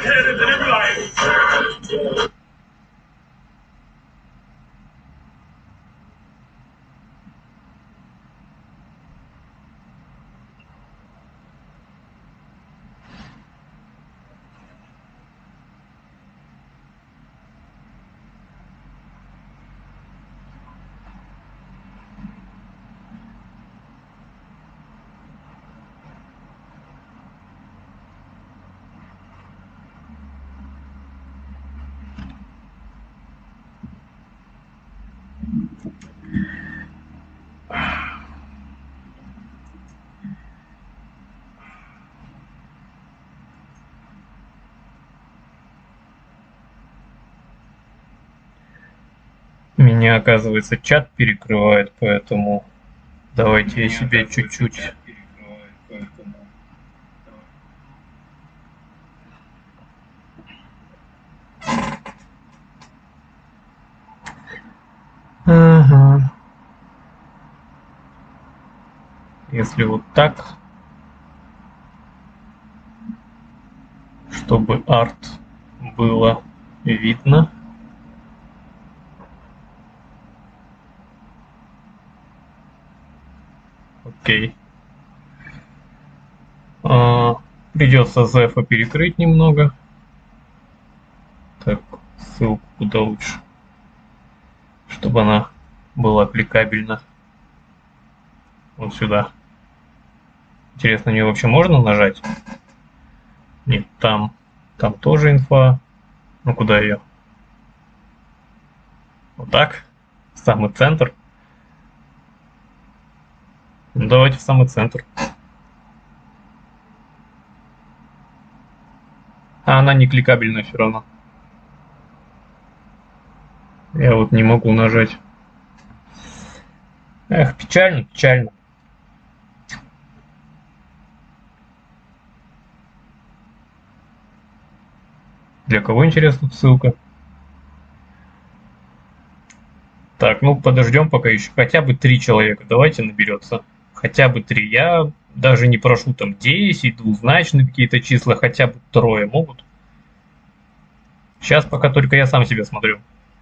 complicated than in life. Меня, оказывается, чат перекрывает, поэтому давайте я себе чуть-чуть. Ага. Если вот так, чтобы арт было видно. Окей. Придется Зефа перекрыть немного. Так, ссылку куда лучше, чтобы она была кликабельна. Вот сюда. Интересно, мне вообще можно нажать? Нет, там тоже инфа. Ну куда ее? Вот так? В самый центр? Ну давайте в самый центр. А она не кликабельная все равно. Я вот не могу нажать. Эх, печально, печально. Для кого, интересно, ссылка? Так, ну подождем пока еще хотя бы 3 человека. Давайте наберется. Хотя бы 3. Я даже не прошу там 10, двузначные какие-то числа, хотя бы 3 могут. Сейчас пока только я сам себя смотрю.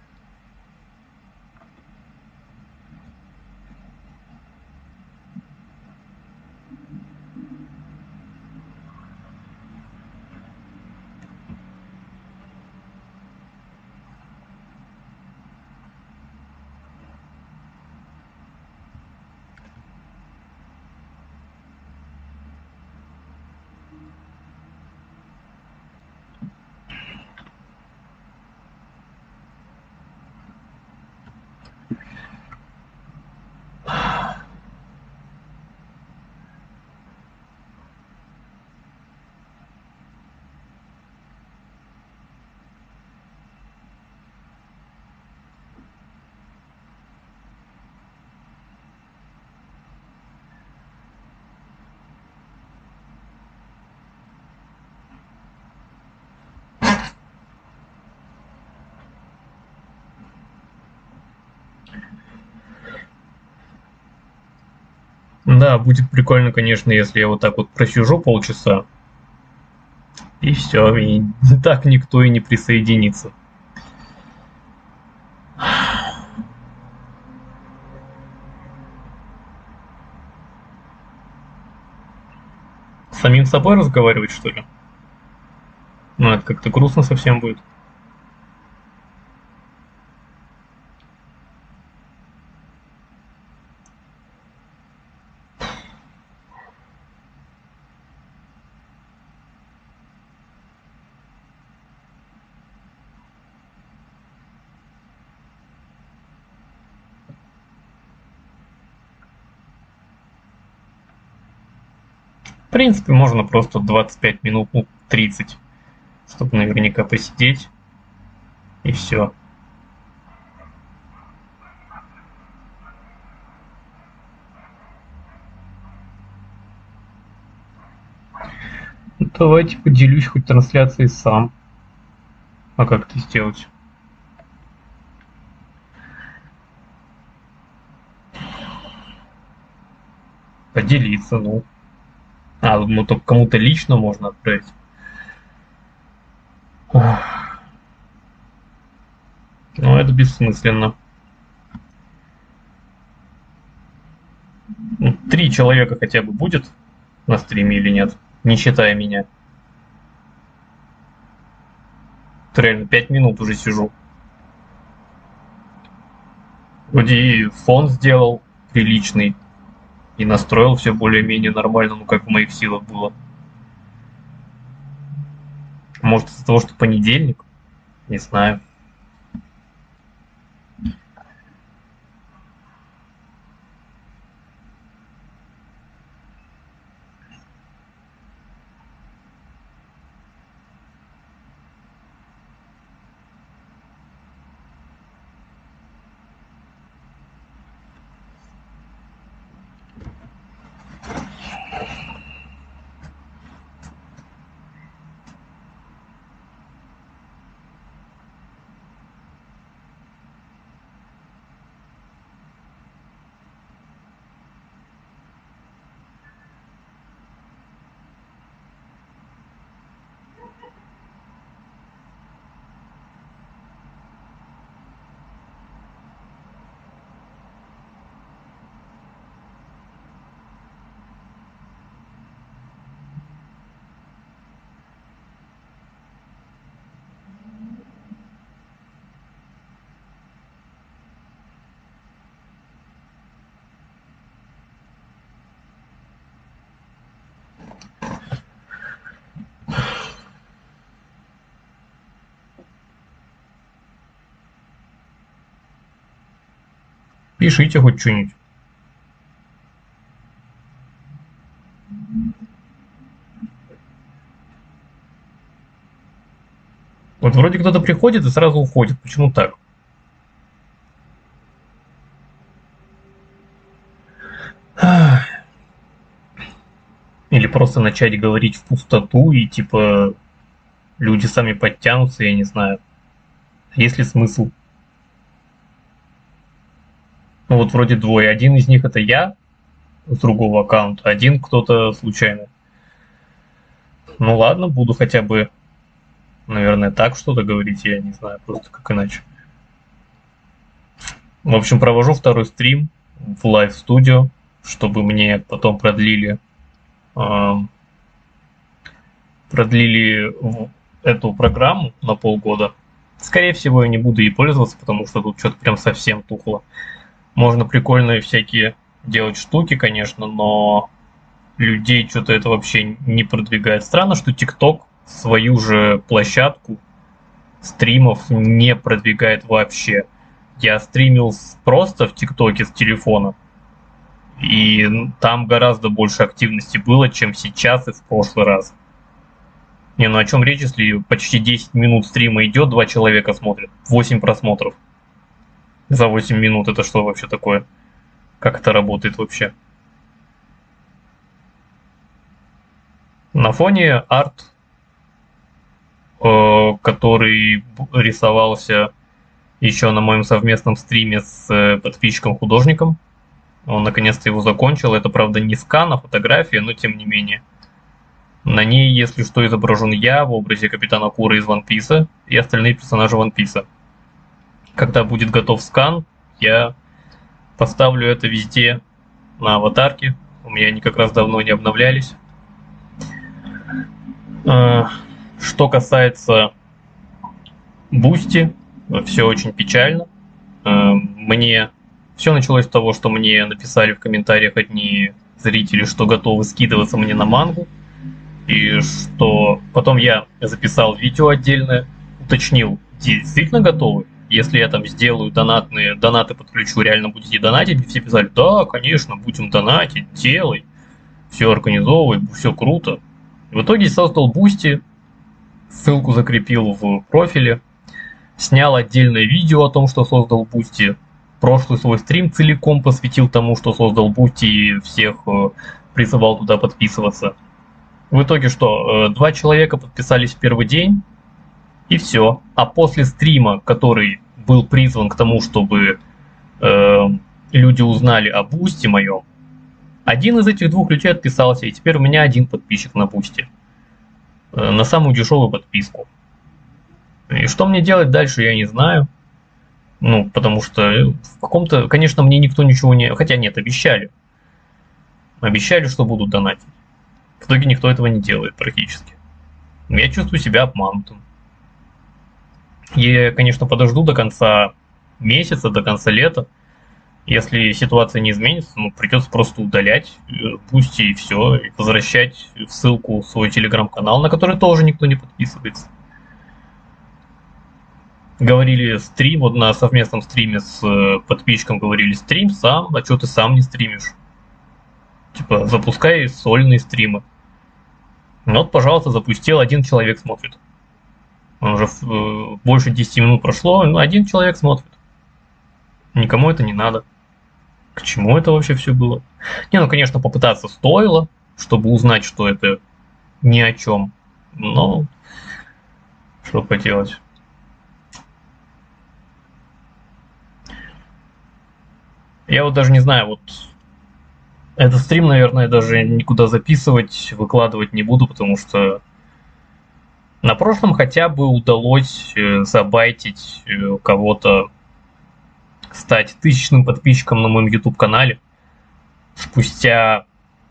Да, будет прикольно, конечно, если я вот так вот просижу полчаса. И все, и так никто и не присоединится. С самим собой разговаривать, что ли? Ну, это как-то грустно совсем будет. В принципе, можно просто 25 минут, ну, 30, чтобы наверняка посидеть. И все. Давайте поделюсь хоть трансляцией сам. А как это сделать? Поделиться, ну. А, ну только кому-то лично можно отправить. бессмысленно. 3 человека хотя бы будет на стриме или нет, не считая меня. Реально 5 минут уже сижу. Вроде и фон сделал приличный, и настроил все более-менее нормально, ну как в моих силах было. Может из-за того, что понедельник? Не знаю. Пишите хоть что-нибудь. Вот вроде кто-то приходит и сразу уходит. Почему так? Или просто начать говорить в пустоту и типа люди сами подтянутся, я не знаю. Есть ли смысл? Ну вот вроде двое. Один из них это я с другого аккаунта, один кто-то случайно. Ну ладно, буду хотя бы, наверное, так что-то говорить, я не знаю, просто как иначе. В общем, провожу второй стрим в Live Studio, чтобы мне потом продлили эту программу на полгода. Скорее всего, я не буду ей пользоваться, потому что тут что-то прям совсем тухло. Можно прикольные всякие делать штуки, конечно, но людей что-то это вообще не продвигает. Странно, что TikTok свою же площадку стримов не продвигает вообще. Я стримил просто в ТикТоке с телефона, и там гораздо больше активности было, чем сейчас и в прошлый раз. Не, ну о чем речь, если почти 10 минут стрима идет, 2 человека смотрят, 8 просмотров за 8 минут, это что вообще такое? Как это работает вообще? На фоне арт, который рисовался еще на моем совместном стриме с подписчиком-художником. Он наконец-то его закончил. Это, правда, не скан, а фотография, но тем не менее. На ней, если что, изображен я в образе Капитана Кура из One Piece и остальные персонажи One Piece. Когда будет готов скан, я поставлю это везде на аватарке. У меня они как раз давно не обновлялись. Что касается Бусти, все очень печально. Мне все началось с того, что мне написали в комментариях одни зрители, что готовы скидываться мне на мангу. И что потом я записал видео отдельное, уточнил, действительно готовы? Если я там сделаю донаты подключу, реально будете донатить? И все писали, да, конечно, будем донатить, делай, все организовывай, все круто. В итоге создал Бусти, ссылку закрепил в профиле, снял отдельное видео о том, что создал Бусти. Прошлый свой стрим целиком посвятил тому, что создал Бусти, и всех призывал туда подписываться. В итоге что, 2 человека подписались в первый день, и все. А после стрима, который был призван к тому, чтобы люди узнали о Бусти моем, один из этих 2 людей отписался, и теперь у меня 1 подписчик на Бусти. На самую дешевую подписку. И что мне делать дальше, я не знаю. Ну, потому что в каком-то, конечно, мне никто ничего не... Хотя нет, обещали. Обещали, что будут донатить. В итоге никто этого не делает практически. Я чувствую себя обманутым. Я, конечно, подожду до конца месяца, до конца лета. Если ситуация не изменится, ну, придется просто удалять пусть и все, и возвращать в ссылку в свой телеграм-канал, на который тоже никто не подписывается. Говорили стрим, вот на совместном стриме с подписчиком говорили: стрим сам, а что ты сам не стримишь? Типа, запускай сольные стримы. Ну вот, пожалуйста, запустил, один человек смотрит. Уже больше 10 минут прошло, ну, один человек смотрит. Никому это не надо. К чему это вообще все было? Не, ну, конечно, попытаться стоило, чтобы узнать, что это ни о чем. Но что поделать. Я вот даже не знаю, вот этот стрим, наверное, даже никуда записывать, выкладывать не буду, потому что на прошлом хотя бы удалось забайтить кого-то, стать 1000-ным подписчиком на моем YouTube-канале. Спустя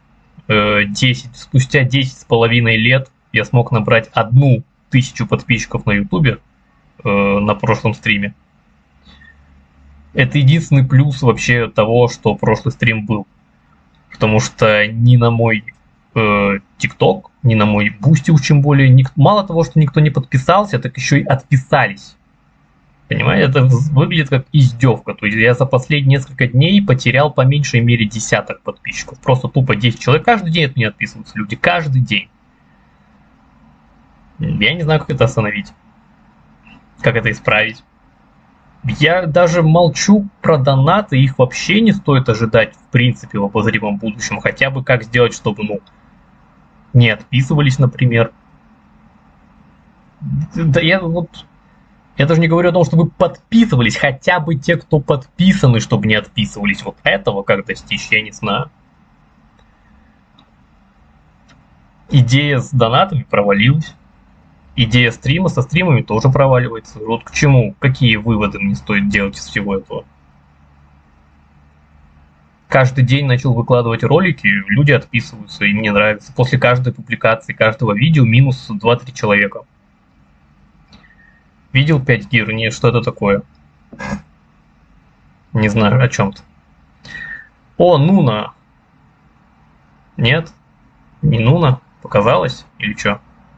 10,5 лет я смог набрать 1000 подписчиков на YouTube на прошлом стриме. Это единственный плюс вообще того, что прошлый стрим был. Потому что ни на мой TikTok, ни на мой Boosty уж тем более, мало того, что никто не подписался, так еще и отписались. Понимаете, это выглядит как издевка. То есть я за последние несколько дней потерял по меньшей мере десяток подписчиков. Просто тупо 10 человек. Каждый день от меня отписываются люди. Каждый день. Я не знаю, как это остановить. Как это исправить. Я даже молчу про донаты. Их вообще не стоит ожидать, в принципе, в обозримом будущем. Хотя бы как сделать, чтобы, ну, не отписывались, например. Да я даже не говорю о том, чтобы подписывались, хотя бы те, кто подписаны, чтобы не отписывались. Вот этого как достичь, я не знаю. Идея с донатами провалилась. Идея стрима со стримами тоже проваливается. Вот к чему, какие выводы мне стоит делать из всего этого? Каждый день начал выкладывать ролики, люди отписываются, и мне нравится. После каждой публикации, каждого видео минус 2-3 человека. Видел 5 гир? Нет, что это такое? Не знаю, о чем-то. О, Нуна. Нет? Не Нуна? Показалось? Или что?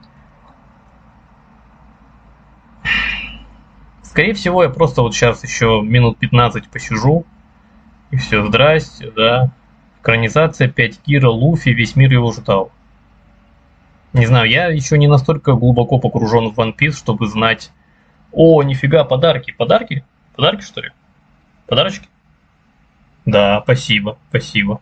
Скорее всего, я просто вот сейчас еще минут 15 посижу. И все, здрасте, да. Экранизация 5 гира, Луфи, весь мир его ждал. Не знаю, я еще не настолько глубоко погружен в One Piece, чтобы знать... О, нифига, подарки. Подарки? Подарки, что ли? Подарочки? Да, спасибо, спасибо.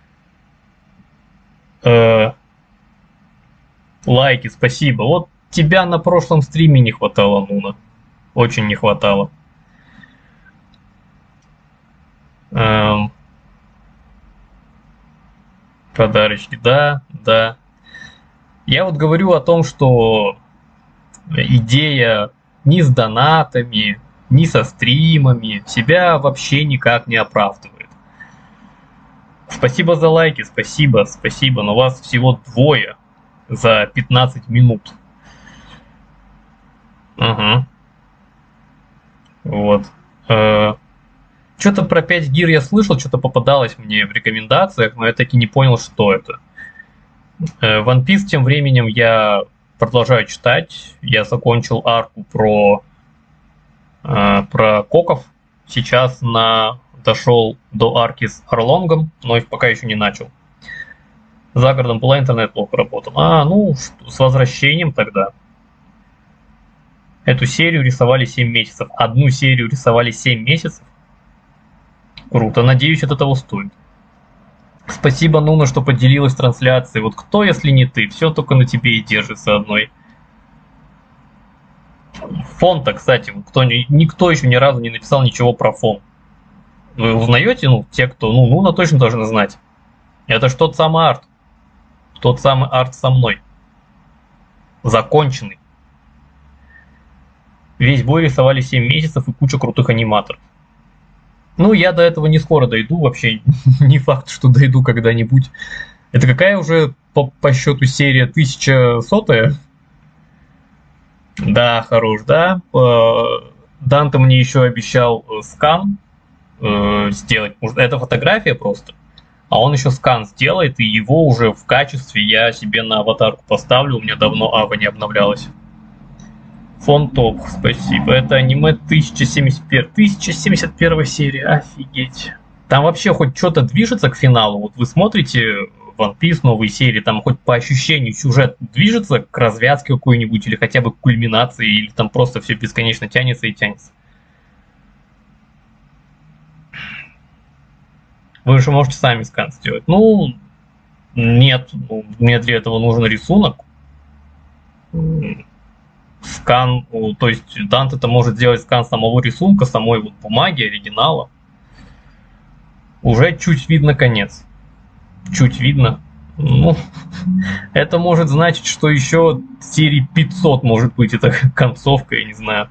Лайки, спасибо. Вот тебя на прошлом стриме не хватало, Нуна. Очень не хватало. Подарочки, да, да. Я вот говорю о том, что идея ни с донатами, ни со стримами себя вообще никак не оправдывает. Спасибо за лайки, спасибо, спасибо, но вас всего 2 за 15 минут. Угу. Вот. Что-то про 5 гир я слышал, что-то попадалось мне в рекомендациях, но я таки не понял, что это. One Piece тем временем я продолжаю читать. Я закончил арку про Коков. Сейчас дошел до арки с Орлонгом, но их пока еще не начал. За городом была, интернет плохо работал. Ну, с возвращением тогда. Эту серию рисовали 7 месяцев. Одну серию рисовали 7 месяцев. Круто, надеюсь, это того стоит. Спасибо, Нуна, что поделилась трансляцией. Вот кто, если не ты? Все только на тебе и держится одной. Фон-то, кстати, никто еще ни разу не написал ничего про фон. Вы узнаете, те, кто, Нуна точно должны знать. Это ж тот самый арт. Тот самый арт со мной. Законченный. Весь бой рисовали 7 месяцев и куча крутых аниматоров. Ну, я до этого не скоро дойду, вообще не факт, что дойду когда-нибудь. Это какая уже по счету серия 1100-я? Да, хорош, да. Данте мне еще обещал скан сделать. Это фотография просто. А он еще скан сделает, и его уже в качестве я себе на аватарку поставлю. У меня давно Ава не обновлялась. Фон топ, спасибо. Это аниме 1071 серия. Офигеть. Там вообще хоть что-то движется к финалу. Вот вы смотрите One Piece новые серии, там хоть по ощущению сюжет движется к развязке какой-нибудь, или хотя бы к кульминации, или там просто все бесконечно тянется и тянется. Вы же можете сами скан сделать. Ну, нет, мне для этого нужен рисунок. Скан, то есть Данте-то может сделать скан самого рисунка, самой вот бумаги, оригинала. Уже чуть видно конец. Чуть видно. Ну, это может значить, что еще серии 500 может быть, это концовка, я не знаю.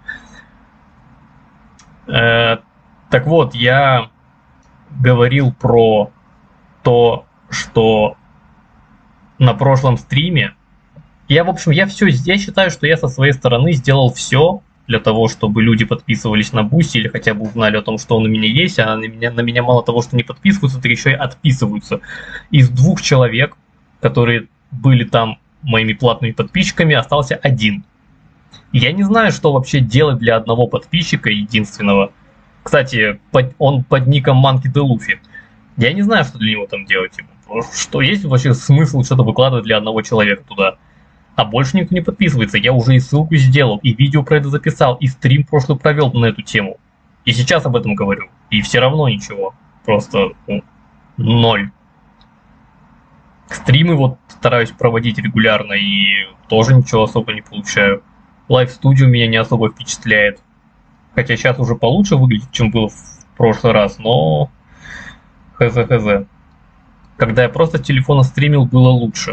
Так вот, я говорил про то, что на прошлом стриме я считаю, что я со своей стороны сделал все для того, чтобы люди подписывались на Бусти или хотя бы узнали о том, что он у меня есть, а на меня мало того, что не подписываются, так еще и отписываются. Из 2 человек, которые были там моими платными подписчиками, остался 1. Я не знаю, что вообще делать для одного подписчика единственного. Кстати, он под ником Monkey D. Luffy. Я не знаю, что для него там делать. Что есть вообще смысл что-то выкладывать для одного человека туда? А больше никто не подписывается. Я уже и ссылку сделал, и видео про это записал, и стрим прошлый провел на эту тему. И сейчас об этом говорю. И все равно ничего. Просто 0. Стримы вот стараюсь проводить регулярно, и тоже ничего особо не получаю. Лайв-студио меня не особо впечатляет. Хотя сейчас уже получше выглядит, чем было в прошлый раз, но хз. Когда я просто с телефона стримил, было лучше.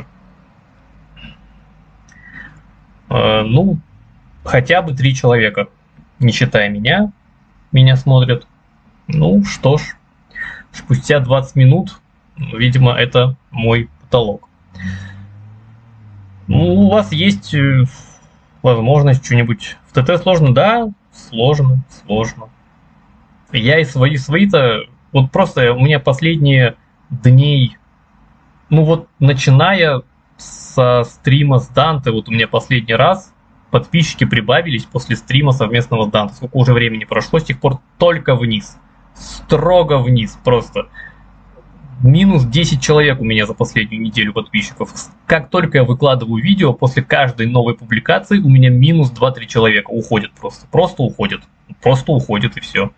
Ну, хотя бы 3 человека, не считая меня смотрят. Ну, что ж, спустя 20 минут, видимо, это мой потолок. Ну, у вас есть возможность что-нибудь... В ТТ сложно? Да, сложно. Я и свои-то... Вот просто у меня последние дней... Ну вот, начиная со стрима с Данте, вот у меня последний раз подписчики прибавились после стрима совместного с Данте. Сколько уже времени прошло, с тех пор только вниз. Строго вниз просто. Минус 10 человек у меня за последнюю неделю подписчиков. Как только я выкладываю видео, после каждой новой публикации у меня минус 2-3 человека уходят просто. Просто уходят и все.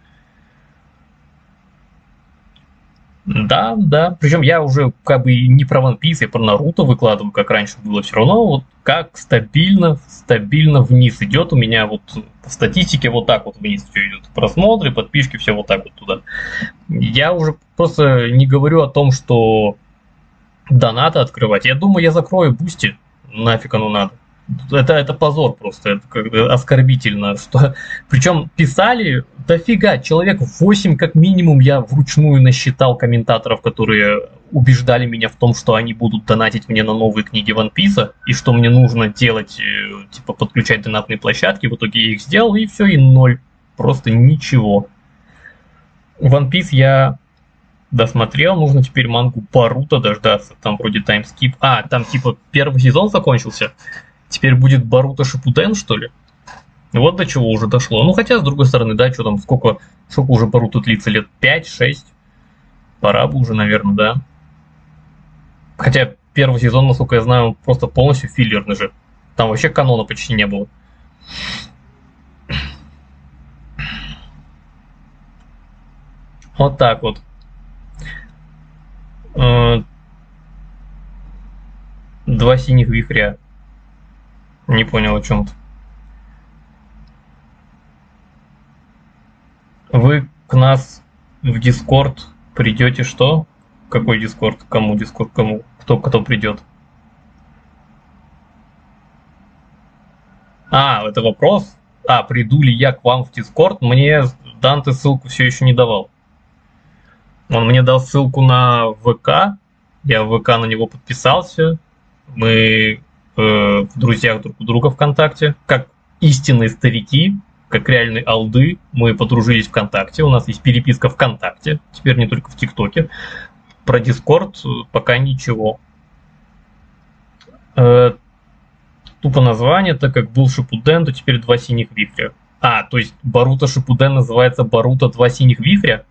Да. Причем я уже как бы не про One Piece, я про Наруто выкладываю, как раньше было. Все равно вот как стабильно вниз идет у меня вот по статистике вот так вот вниз все идет. Просмотры, подписчики, все вот так вот туда. Я уже просто не говорю о том, что донаты открывать. Я думаю, я закрою Бусти. Нафиг оно надо. Это позор просто, это как-то оскорбительно. Что... Причем писали дофига, человек 8 как минимум я вручную насчитал комментаторов, которые убеждали меня в том, что они будут донатить мне на новые книги One Piece, и что мне нужно делать, типа подключать донатные площадки. В итоге я их сделал, и все, и 0. Просто ничего. One Piece я досмотрел, нужно теперь мангу Боруто дождаться, там вроде таймскип. Там типа первый сезон закончился. Теперь будет Боруто Шипуден, что ли? Вот до чего уже дошло. Ну, хотя, с другой стороны, да, что там, сколько уже Боруто длится, лет 5-6? Пора бы уже, наверное, да. Хотя первый сезон, насколько я знаю, он просто полностью филлерный же. Там вообще канона почти не было. Вот так вот. 2 синих вихря. Не понял о чем-то. Вы к нас в Дискорд придете что? Какой Дискорд? Кому Дискорд? Кому? Кто придет? Это вопрос? приду ли я к вам в Discord, мне Данте ссылку все еще не давал. Он мне дал ссылку на ВК, я в ВК на него подписался, мы в друзьях друг у друга ВКонтакте, как истинные старики, как реальные алды, мы подружились ВКонтакте, у нас есть переписка ВКонтакте, теперь не только в ТикТоке. Про Дискорд пока ничего. Тупо название, так как был Шипуден, то теперь 2 синих вихря. То есть Боруто Шипуден называется Боруто 2 синих вихря?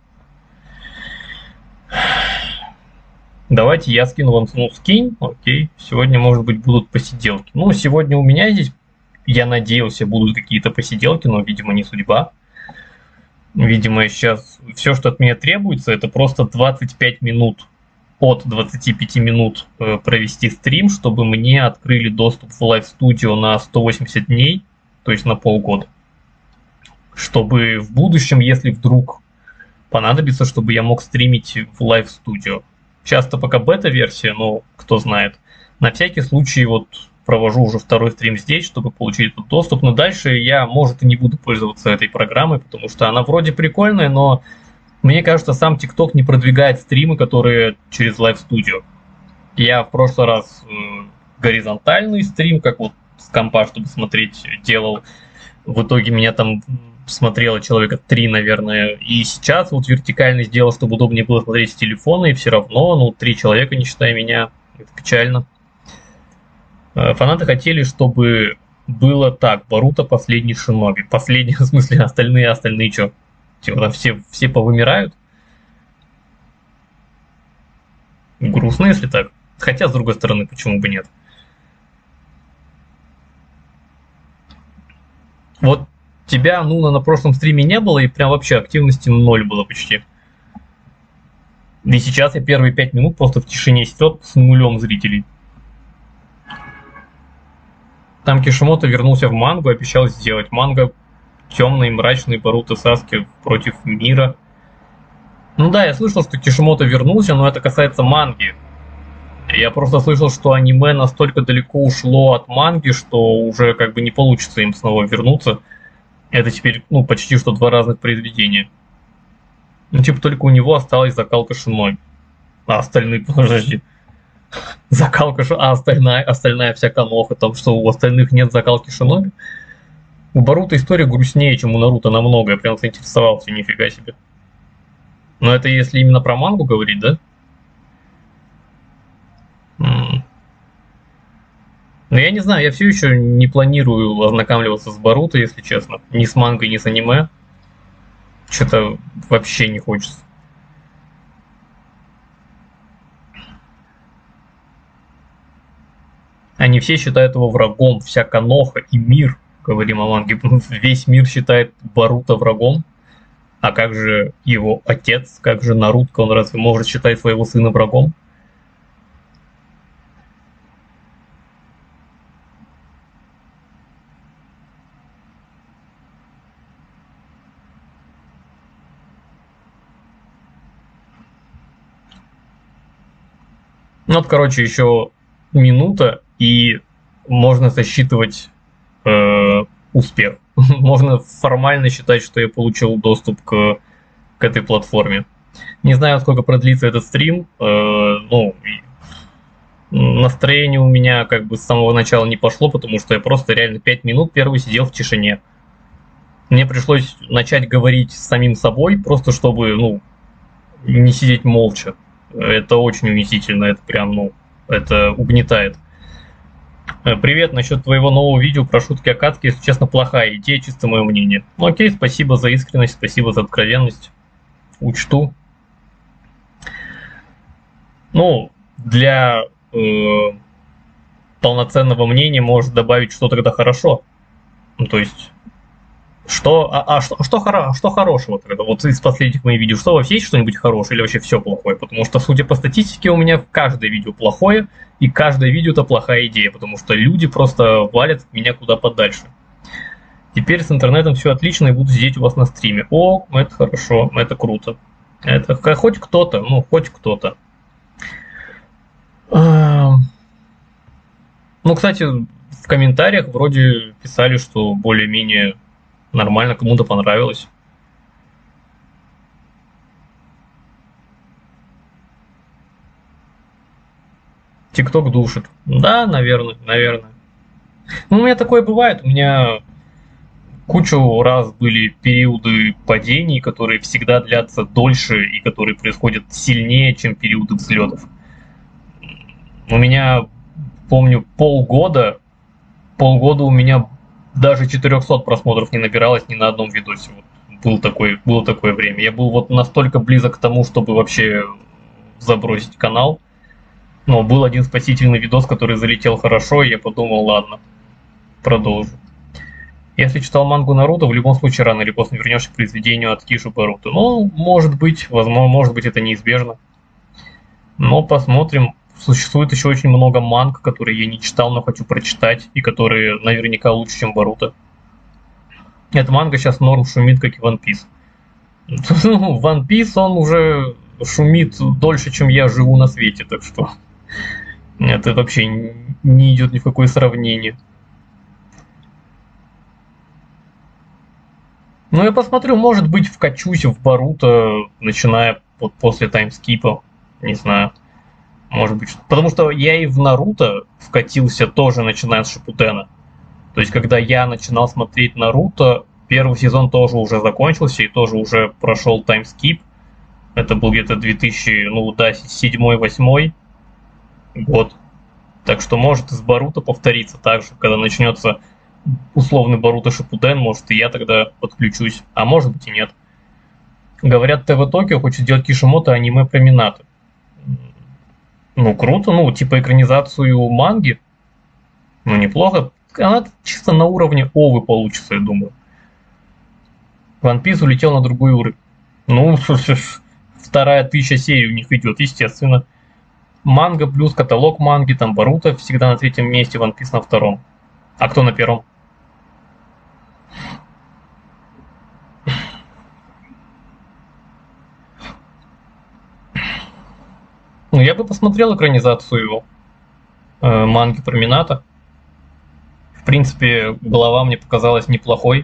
Давайте я скину вам, скинь, окей. Сегодня, может быть, будут посиделки. Сегодня у меня здесь, я надеялся, будут какие-то посиделки, но, видимо, не судьба. Видимо, сейчас все, что от меня требуется, это просто 25 минут, от 25 минут провести стрим, чтобы мне открыли доступ в Live Studio на 180 дней, то есть на полгода. Чтобы в будущем, если вдруг понадобится, чтобы я мог стримить в Live Studio. Часто пока бета-версия, но кто знает. На всякий случай провожу уже второй стрим здесь, чтобы получить этот доступ. Но дальше я, может, и не буду пользоваться этой программой, потому что она вроде прикольная, но мне кажется, сам TikTok не продвигает стримы, которые через Live Studio. Я в прошлый раз горизонтальный стрим, как с компа, чтобы смотреть, делал. В итоге меня там смотрело человека 3, наверное. И сейчас вертикально сделал, чтобы удобнее было смотреть с телефона, и все равно, 3 человека, не считая меня. Это печально. Фанаты хотели, чтобы было так: Боруто последний шиноби. Последний, в смысле, остальные что? Типа там все повымирают? Грустно, если так. Хотя, с другой стороны, почему бы нет? Тебя, на прошлом стриме не было, и прям вообще активности 0 было почти. И сейчас я первые 5 минут просто в тишине сидел с нулем зрителей. Там Кишимото вернулся в мангу, обещал сделать. Манга темный, мрачный Боруто Саски против мира. Я слышал, что Кишимото вернулся, но это касается манги. Я просто слышал, что аниме настолько далеко ушло от манги, что уже не получится им снова вернуться. Это теперь, почти что 2 разных произведения. Только у него осталась закалка шиноби. А остальные, подожди. Закалка, остальная вся каноха, там что, у остальных нет закалки шиноби? У Боруто история грустнее, чем у Наруто намного, я прям заинтересовался, нифига себе. Но это если именно про мангу говорить, да? Я не знаю, я все еще не планирую ознакомливаться с Боруто, если честно. Ни с мангой, ни с аниме. Что-то вообще не хочется. Они все считают его врагом, вся каноха и мир, говорим о манге. Весь мир считает Боруто врагом. А как же его отец, как же Наруто, он разве может считать своего сына врагом? Еще минута, и можно засчитывать успех. Можно формально считать, что я получил доступ к этой платформе. Не знаю, сколько продлится этот стрим. Настроение у меня с самого начала не пошло, потому что я просто реально 5 минут первый сидел в тишине. Мне пришлось начать говорить с самим собой, просто чтобы, не сидеть молча. Это очень унизительно, это прям, это угнетает. Привет, насчет твоего нового видео про шутки Акацуки, если честно, плохая идея, чисто мое мнение. Окей, спасибо за искренность, спасибо за откровенность. Учту. Для полноценного мнения может добавить, что тогда хорошо. То есть, что хорошего тогда? Из последних моих видео, что вообще есть что-нибудь хорошее или вообще все плохое? Потому что, судя по статистике, у меня каждое видео плохое, и каждое видео это плохая идея, потому что люди просто валят меня куда подальше. Теперь с интернетом все отлично, и буду сидеть у вас на стриме. О, это хорошо, это круто. Это хоть кто-то, хоть кто-то. Кстати, в комментариях вроде писали, что более-менее Нормально, кому-то понравилось. ТикТок душит. Да, наверное. Ну, у меня такое бывает. У меня кучу раз были периоды падений, которые всегда длятся дольше и которые происходят сильнее, чем периоды взлетов. У меня, помню, полгода у меня даже 400 просмотров не набиралось ни на одном видосе. Вот было такое время. Я был вот настолько близок к тому, чтобы вообще забросить канал. Но был один спасительный видос, который залетел хорошо, и я подумал, ладно, продолжу. Если читал мангу Наруто, в любом случае рано или поздно вернешься к произведению от Киши Баруто. Ну, может быть, возможно, может быть, это неизбежно. Но посмотрим. Существует еще очень много манг, которые я не читал, но хочу прочитать, и которые наверняка лучше, чем Боруто. Эта манга сейчас норм шумит, как и One Piece. One Piece, он уже шумит дольше, чем я живу на свете, так что это вообще не идет ни в какое сравнение. Ну, я посмотрю, может быть, вкачусь в Боруто, начиная вот после таймскипа, не знаю. Может быть, потому что я и в Наруто вкатился тоже, начиная с Шипудена. То есть, когда я начинал смотреть Наруто, первый сезон тоже уже закончился и тоже уже прошел таймскип. Это был где-то 2007-2008 год. Так что может из Боруто повториться так же, когда начнется условный Боруто Шипуден, может и я тогда подключусь, а может быть и нет. Говорят, ТВ Токио хочет сделать Кишимото аниме про Минато. Ну, круто, ну, типа экранизацию манги. Ну, неплохо. Она чисто на уровне Овы получится, я думаю. One Piece улетел на другой уровень. Ну, вторая 1000 серий у них идет, естественно. Манга плюс каталог манги, там Боруто всегда на третьем месте, One Piece на втором. А кто на первом? Ну, я бы посмотрел экранизацию манги про Минато. В принципе, глава мне показалась неплохой.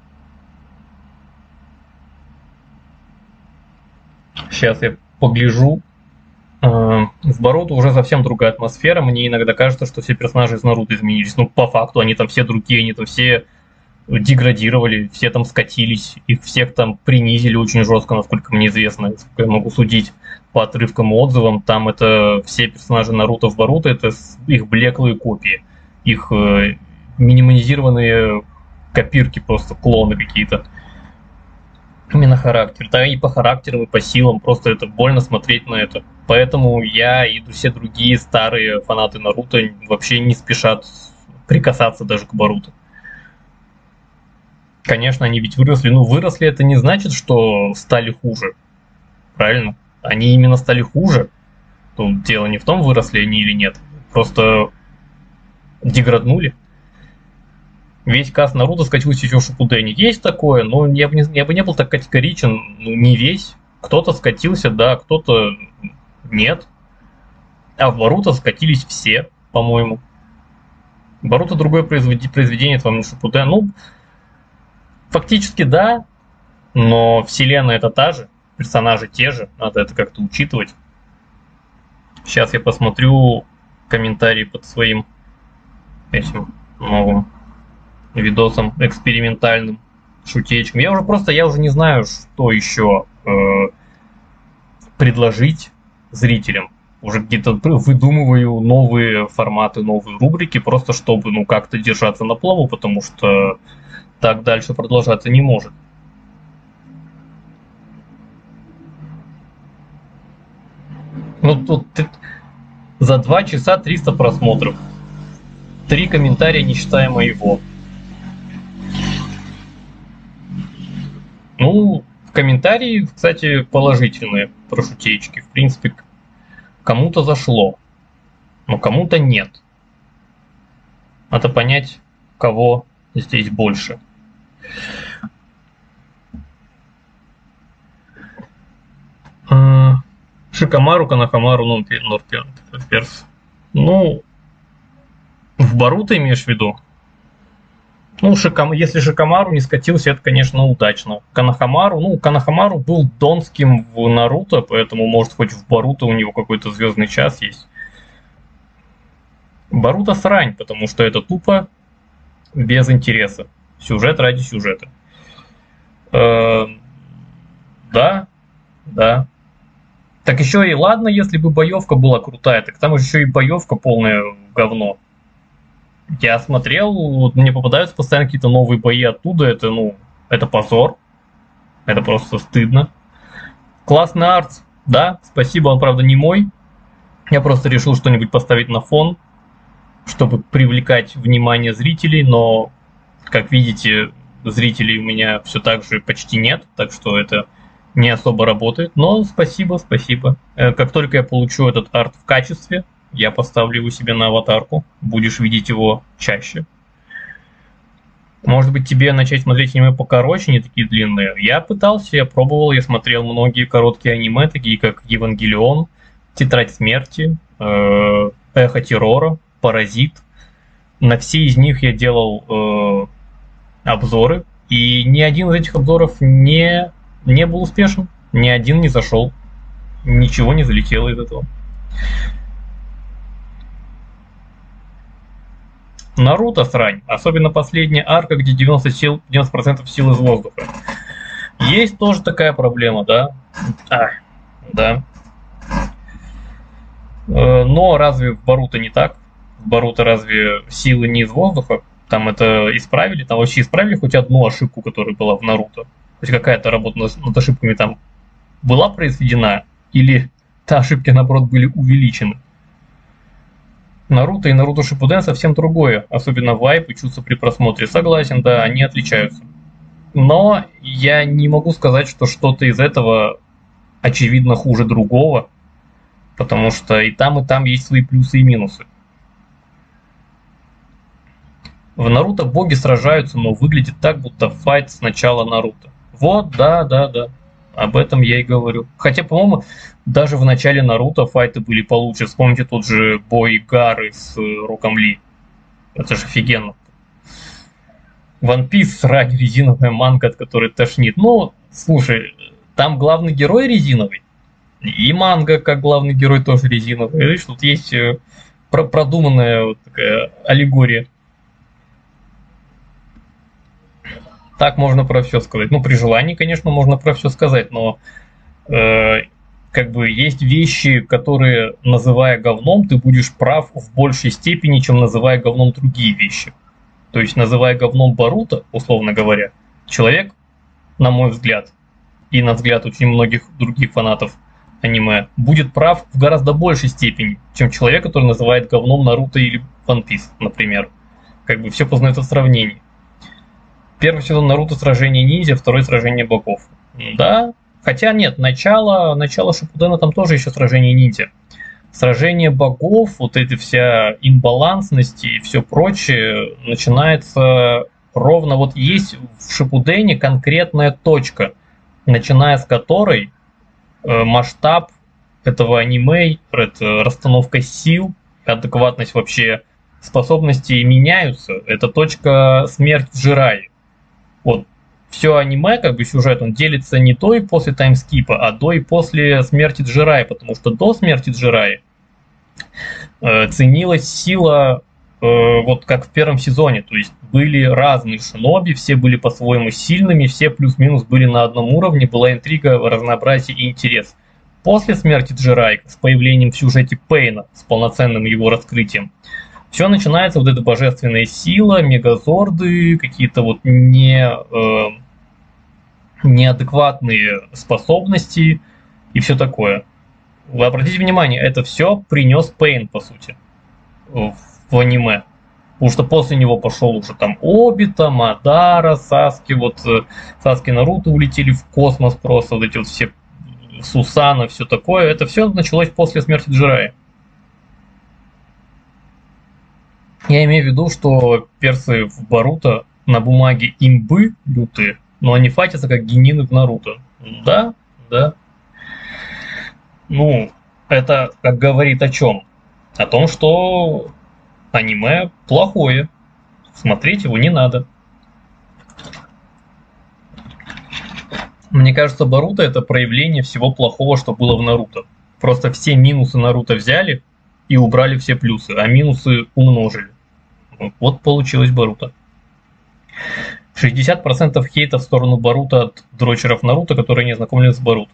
Сейчас я погляжу. В Боруто уже совсем другая атмосфера. Мне иногда кажется, что все персонажи из Наруто изменились. Ну, по факту, они там все другие, они там все деградировали, все там скатились, их всех там принизили очень жестко, насколько мне известно, насколько я могу судить по отрывкам и отзывам. Там это все персонажи Наруто в Боруто, это их блеклые копии, их минимализированные копирки, просто клоны какие-то. Именно характер. Да и по характерам, и по силам. Просто это больно смотреть на это. Поэтому я и все другие старые фанаты Наруто вообще не спешат прикасаться даже к Боруто. Конечно, они ведь выросли. Ну, выросли это не значит, что стали хуже. Правильно? Они именно стали хуже. Тут дело не в том, выросли они или нет. Просто деграднули. Весь каст Наруто скатился еще в Шипудене. Есть такое, но я бы не был так категоричен. Ну, не весь. Кто-то скатился, да, кто-то нет. А в Боруто скатились все, по-моему. Боруто другое произведение, это вам не Шипуден. Ну, фактически да, но вселенная это та же, персонажи те же, надо это как-то учитывать. Сейчас я посмотрю комментарии под своим этим новым видосом экспериментальным, шутечком. Я уже не знаю, что еще предложить зрителям. Уже где-то выдумываю новые форматы, новые рубрики, просто чтобы ну как-то держаться на плаву, потому что так дальше продолжаться не может. Ну тут за 2 часа 300 просмотров. 3 комментария, не считая моего. Ну, комментарии, кстати, положительные про шутеечки. В принципе, кому-то зашло, но кому-то нет. Надо понять, кого здесь больше. Шикамару, Канахамару, Норперс. Ну, в Боруто имеешь в виду? Ну, если Шикамару не скатился, это, конечно, удачно. Канахамару был донским в Наруто, поэтому, может, хоть в Боруто у него какой-то звездный час есть. Боруто срань, потому что это тупо без интереса. Сюжет ради сюжета. Да. Так еще и ладно, если бы боевка была крутая, так там еще и боевка полное говно. Я смотрел, вот мне попадаются постоянно какие-то новые бои оттуда, это позор. Это просто стыдно. Классный арт, да, спасибо, он, правда, не мой. Я просто решил что-нибудь поставить на фон, чтобы привлекать внимание зрителей, но, как видите, зрителей у меня все так же почти нет, так что это не особо работает. Но спасибо. Как только я получу этот арт в качестве, я поставлю его себе на аватарку, будешь видеть его чаще. Может быть, тебе начать смотреть аниме покороче, не такие длинные? Я пытался, я пробовал, я смотрел многие короткие аниме, такие как Евангелион, Тетрадь смерти, Эхо террора, Паразит. На все из них я делал обзоры, и ни один из этих обзоров не был успешен, ни один не зашел, ничего не залетело из этого. Наруто срань, особенно последняя арка, где 90% сил из воздуха. Есть тоже такая проблема, да? Да. Но разве в Боруто не так? В Боруто разве силы не из воздуха? Там это исправили? Там вообще исправили хоть одну ошибку, которая была в Наруто? Хоть какая-то работа над ошибками там была произведена? Или та ошибки, наоборот, были увеличены? Наруто и Наруто Шиппуден совсем другое, особенно вайб и чувство при просмотре. Согласен, да, они отличаются. Но я не могу сказать, что что-то из этого очевидно хуже другого, потому что и там есть свои плюсы и минусы. В Наруто боги сражаются, но выглядит так, будто файт с начала Наруто. Вот, да. Об этом я и говорю. Хотя, по-моему, даже в начале Наруто файты были получше. Вспомните тот же бой Гары с Роком Ли. Это же офигенно. One Piece срань, резиновая манга, от которой тошнит. Ну, слушай, там главный герой резиновый. И манга, как главный герой, тоже резиновый. Видишь, тут есть продуманная вот такая аллегория. Так можно про все сказать. Ну, при желании, конечно, можно про все сказать, но как бы есть вещи, которые, называя говном, ты будешь прав в большей степени, чем называя говном другие вещи. То есть, называя говном Боруто, условно говоря, человек, на мой взгляд, и на взгляд очень многих других фанатов аниме, будет прав в гораздо большей степени, чем человек, который называет говном Наруто или One Piece, например. Как бы все познается в сравнении. Первый сезон Наруто сражение ниндзя, второй сражение богов. Да, хотя нет, начало Шиппудена там тоже еще сражение ниндзя. Сражение богов, вот эти вся имбалансность и все прочее начинается ровно, вот есть в Шиппудене конкретная точка, начиная с которой масштаб этого аниме, расстановка сил, адекватность вообще способностей меняются. Это точка смерть в Жирайе. Вот все аниме, как бы сюжет, он делится не до и после таймскипа, а до и после смерти Джирайи, потому что до смерти Джирайи ценилась сила вот как в первом сезоне, то есть были разные шиноби, все были по-своему сильными, все плюс-минус были на одном уровне, была интрига, разнообразие и интерес. После смерти Джирайи, с появлением в сюжете Пейна, с полноценным его раскрытием, все начинается, вот эта божественная сила, мегазорды, какие-то вот неадекватные способности и все такое. Вы обратите внимание, это все принес Пейн, по сути, в аниме. Потому что после него пошел уже там Обита, Мадара, Саски, вот Саски и Наруто улетели в космос просто, вот эти вот все Сусана, все такое. Это все началось после смерти Джирайи. Я имею в виду, что персы в Боруто на бумаге имбы лютые, но они файтятся как генины в Наруто. Да. Ну, это как говорит о чем? О том, что аниме плохое. Смотреть его не надо. Мне кажется, Боруто это проявление всего плохого, что было в Наруто. Просто все минусы Наруто взяли и убрали все плюсы, а минусы умножили. Вот получилось Боруто. 60% хейта в сторону Боруто от дрочеров Наруто, которые не ознакомлены с Боруто.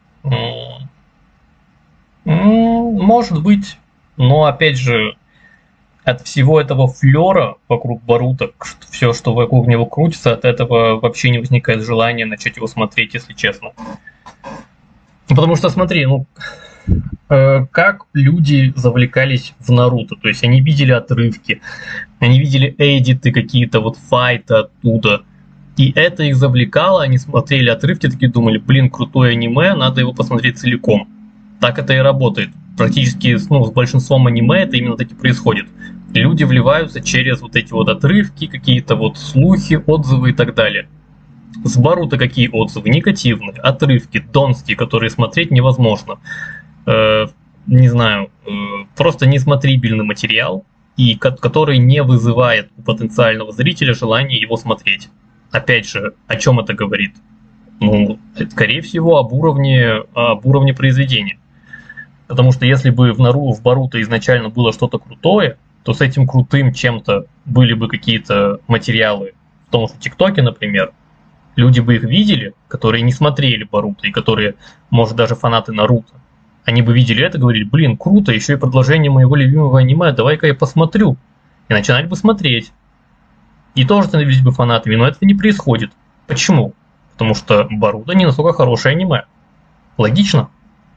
Может быть, но опять же, от всего этого флера вокруг Боруто, все, что вокруг него крутится, от этого вообще не возникает желания начать его смотреть, если честно. Потому что смотри, как люди завлекались в Наруто, то есть они видели отрывки, они видели эдиты какие-то, вот файты оттуда, и это их завлекало, они смотрели отрывки, такие думали, блин, крутое аниме, надо его посмотреть целиком. Так это и работает. Практически с большинством аниме это именно так и происходит. Люди вливаются через вот эти вот отрывки, какие-то вот слухи, отзывы и так далее. С Боруто какие отзывы? Негативные. Отрывки, донские, которые смотреть невозможно. Не знаю, просто несмотрибельный материал, и который не вызывает у потенциального зрителя желания его смотреть. Опять же, о чем это говорит? Скорее всего, об уровне произведения. Потому что если бы в Боруто изначально было что-то крутое, то с этим крутым чем-то были бы какие-то материалы в том же ТикТоке, например. Люди бы их видели, которые не смотрели Боруто, и которые, может, даже фанаты Наруто. Они бы видели это и говорили, блин, круто, еще и продолжение моего любимого аниме, давай-ка я посмотрю. И начинали бы смотреть. И тоже становились бы фанатами, но этого не происходит. Почему? Потому что Боруто не настолько хорошее аниме. Логично?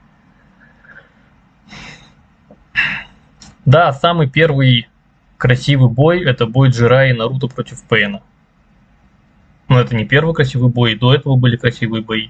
Да, самый первый красивый бой — это бой Джирайи и Наруто против Пейна. Но это не первый красивый бой, до этого были красивые бои.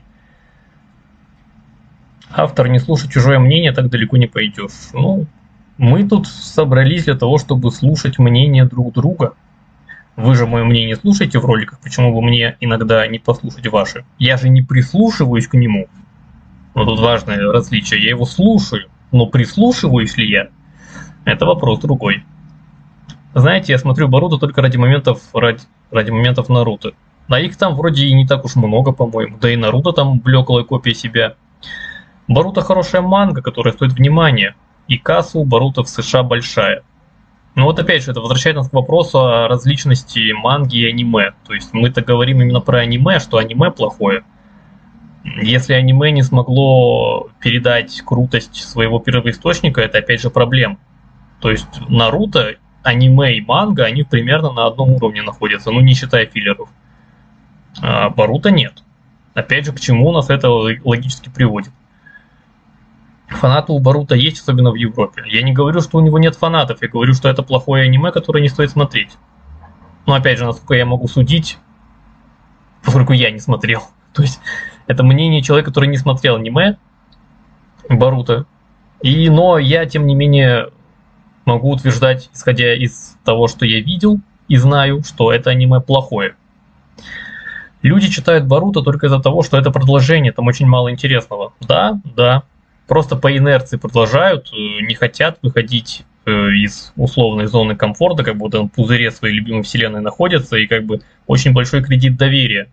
Автор, не слушай чужое мнение, так далеко не пойдешь. Мы тут собрались для того, чтобы слушать мнение друг друга. Вы же мое мнение слушаете в роликах, почему бы мне иногда не послушать ваши? Я же не прислушиваюсь к нему. Но тут важное различие. Я его слушаю, но прислушиваюсь ли я? Это вопрос другой. Знаете, я смотрю Боруто только ради моментов Наруто. А их там вроде и не так уж много, по-моему. Да и Наруто там блеклая копия себя. Боруто хорошая манга, которая стоит внимания. И касса у Боруто в США большая. Но вот опять же, это возвращает нас к вопросу о различности манги и аниме. То есть мы-то говорим именно про аниме, что аниме плохое. Если аниме не смогло передать крутость своего первоисточника, это опять же проблема. То есть Наруто, аниме и манга, они примерно на одном уровне находятся, не считая филлеров. А Боруто нет. Опять же, к чему нас это логически приводит? Фанаты у Боруто есть, особенно в Европе. Я не говорю, что у него нет фанатов, я говорю, что это плохое аниме, которое не стоит смотреть. Но опять же, насколько я могу судить, поскольку я не смотрел. То есть это мнение человека, который не смотрел аниме Боруто. Но я, тем не менее, могу утверждать, исходя из того, что я видел и знаю, что это аниме плохое. Люди читают Боруто только из-за того, что это продолжение, там очень мало интересного. Да. Просто по инерции продолжают, не хотят выходить из условной зоны комфорта, как будто в пузыре своей любимой вселенной находятся, и как бы очень большой кредит доверия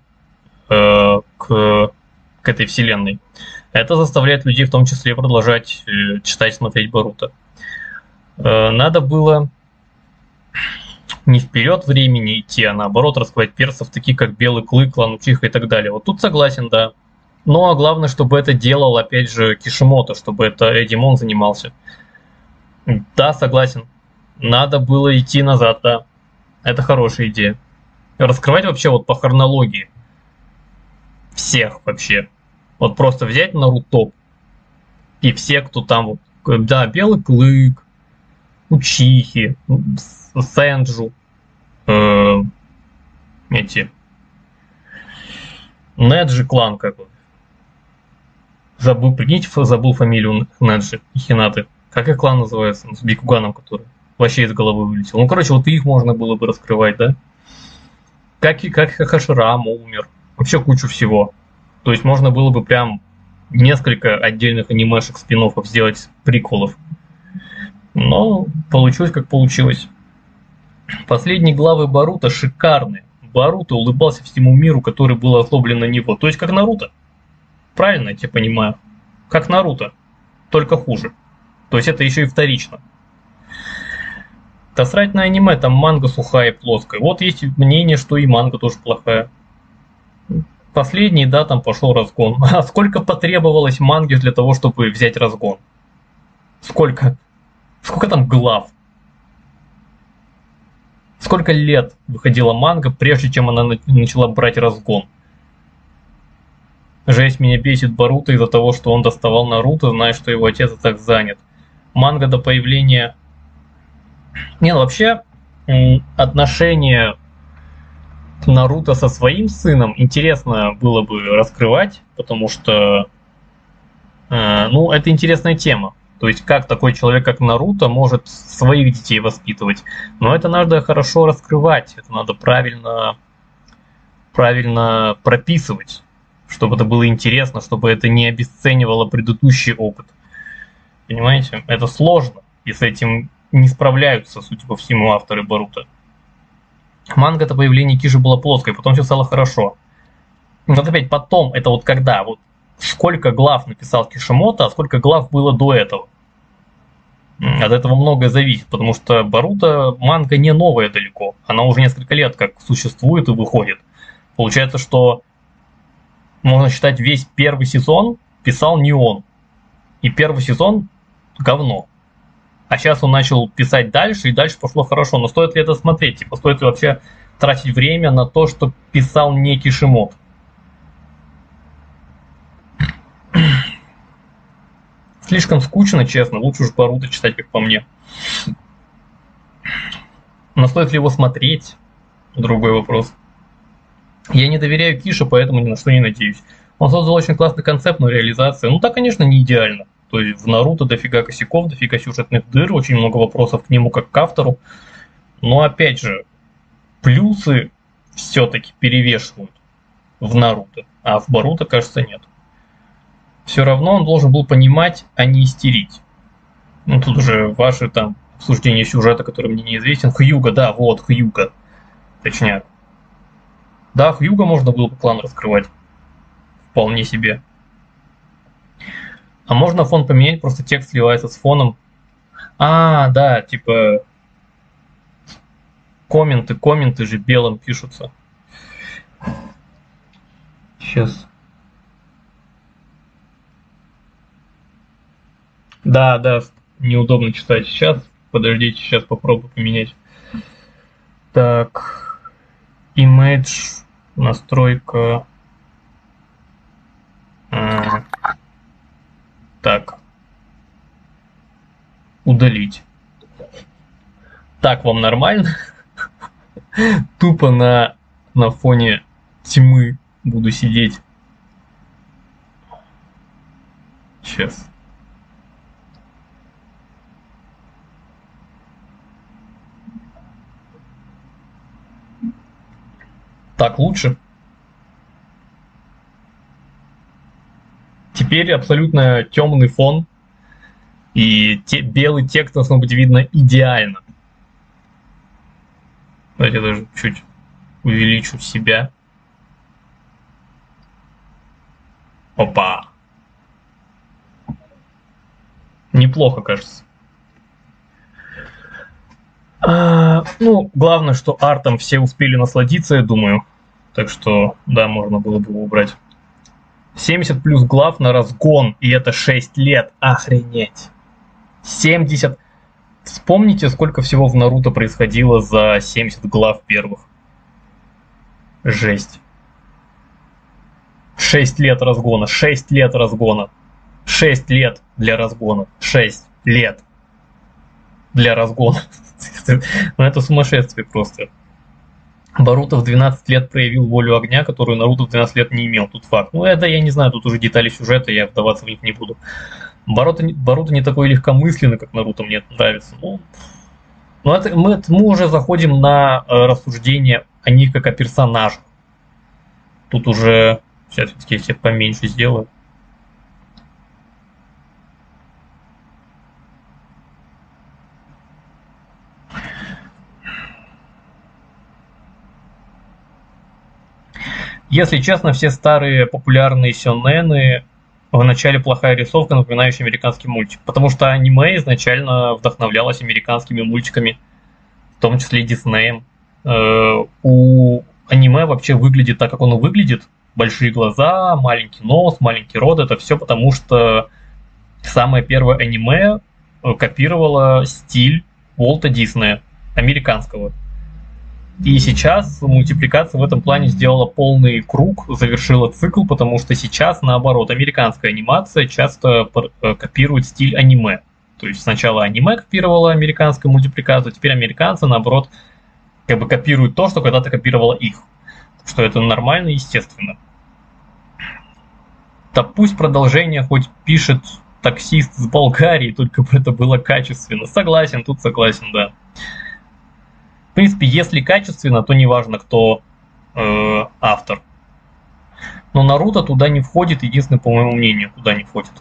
к этой вселенной. Это заставляет людей в том числе продолжать читать, смотреть Боруто. Надо было не вперед времени идти, а наоборот раскрывать персов, такие как Белый Клык, Клан Учиха и так далее. Вот тут согласен, да. Но главное, чтобы это делал, опять же, Кишимото, чтобы это Эдди Мон занимался. Да, согласен. Надо было идти назад, да. Это хорошая идея. Раскрывать вообще вот по хронологии. Всех вообще. Вот просто взять Наруто. И все, кто там, да, Белый Клык, Учихи, Сэнджу, Неджи клан какой. Забыл фамилию Неджи и Хинаты. Как их клан называется? С Бикуганом, который вообще из головы вылетел. Короче, вот их можно было бы раскрывать, да? Как Хаширама умер. Вообще кучу всего. То есть можно было бы прям несколько отдельных анимешек, спин-оффов сделать, приколов. Но получилось как получилось. Последние главы Боруто шикарные. Боруто улыбался всему миру, который был озлоблен на него. То есть как Наруто. Правильно я тебя понимаю? Как Наруто, только хуже. То есть это еще и вторично. Да срать на аниме, там манга сухая и плоская. Вот есть мнение, что и манга тоже плохая. Последний, да, там пошел разгон. А сколько потребовалось манги для того, чтобы взять разгон? Сколько? Сколько там глав? Сколько лет выходила манга, прежде чем она начала брать разгон? Жесть, меня бесит Боруто из-за того, что он доставал Наруто, зная, что его отец и так занят. Манга до появления... Не, ну вообще, отношения Наруто со своим сыном интересно было бы раскрывать, потому что, ну, это интересная тема. То есть, как такой человек, как Наруто, может своих детей воспитывать. Но это надо хорошо раскрывать, это надо правильно прописывать, чтобы это было интересно, чтобы это не обесценивало предыдущий опыт. Понимаете? Это сложно, и с этим не справляются, судя по всему, авторы Боруто. Манга-то появление Киши было плоской, потом все стало хорошо. Вот опять потом, это вот когда? Вот сколько глав написал Кишимото, а сколько глав было до этого? От этого многое зависит, потому что Боруто манга не новая далеко. Она уже несколько лет как существует и выходит. Получается, что можно считать, весь первый сезон писал не он. И первый сезон говно. А сейчас он начал писать дальше, и дальше пошло хорошо. Но стоит ли это смотреть? Типа, стоит ли вообще тратить время на то, что писал не Кишимото? Слишком скучно, честно. Лучше уж Боруто читать, как по мне. Но стоит ли его смотреть? Другой вопрос. Я не доверяю Кише, поэтому ни на что не надеюсь. Он создал очень классный концепт, но реализация, ну так, конечно, не идеально. То есть в Наруто дофига косяков, дофига сюжетных дыр, очень много вопросов к нему как к автору. Но опять же, плюсы все-таки перевешивают в Наруто, а в Боруто, кажется, нет. Все равно он должен был понимать, а не истерить. Ну тут уже ваши там обсуждения сюжета, который мне неизвестен. Хьюга, да, вот, Хьюга. Точнее. Да, Хьюга можно было бы клан раскрывать. Вполне себе. А можно фон поменять, просто текст сливается с фоном. А, да, типа комменты же белым пишутся. Сейчас. Да, неудобно читать сейчас. Подождите, сейчас попробую поменять. Так, image, настройка. Так. Удалить. Так вам нормально? Тупо на фоне тьмы буду сидеть. Сейчас. Так лучше? Теперь абсолютно темный фон, и белый текст должно быть видно идеально. Давайте даже чуть увеличу себя. Опа. Неплохо, кажется. Ну, главное, что артом все успели насладиться, я думаю. Так что, да, можно было бы его убрать. 70 плюс глав на разгон, и это 6 лет. Охренеть. 70. Вспомните, сколько всего в Наруто происходило за 70 глав первых. Жесть. 6 лет разгона, 6 лет разгона. 6 лет для разгона. 6 лет для разгона. Ну это сумасшествие просто. Боруто в 12 лет проявил волю огня, которую Наруто в 12 лет не имел. Тут факт. Ну это я не знаю, тут уже детали сюжета, я вдаваться в них не буду. Боруто не такой легкомысленный, как Наруто, мне это нравится. Ну, это, мы уже заходим на рассуждение о них как о персонажах. Тут уже... Сейчас я себе поменьше сделаю. Если честно, все старые популярные сёнэны в начале плохая рисовка, напоминающая американский мультик. Потому что аниме изначально вдохновлялось американскими мультиками, в том числе Диснеем. У аниме вообще выглядит так, как оно выглядит. Большие глаза, маленький нос, маленький рот. Это все потому, что самое первое аниме копировало стиль Уолта Диснея, американского. И сейчас мультипликация в этом плане сделала полный круг, завершила цикл, потому что сейчас, наоборот, американская анимация часто копирует стиль аниме. То есть сначала аниме копировало американскую мультипликацию, теперь американцы, наоборот, как бы копируют то, что когда-то копировало их. Что это нормально и естественно. Да пусть продолжение хоть пишет таксист с Болгарии, только бы это было качественно. Согласен, тут согласен, да. В принципе, если качественно, то неважно, кто автор. Но Наруто туда не входит, единственное, по моему мнению, туда не входит.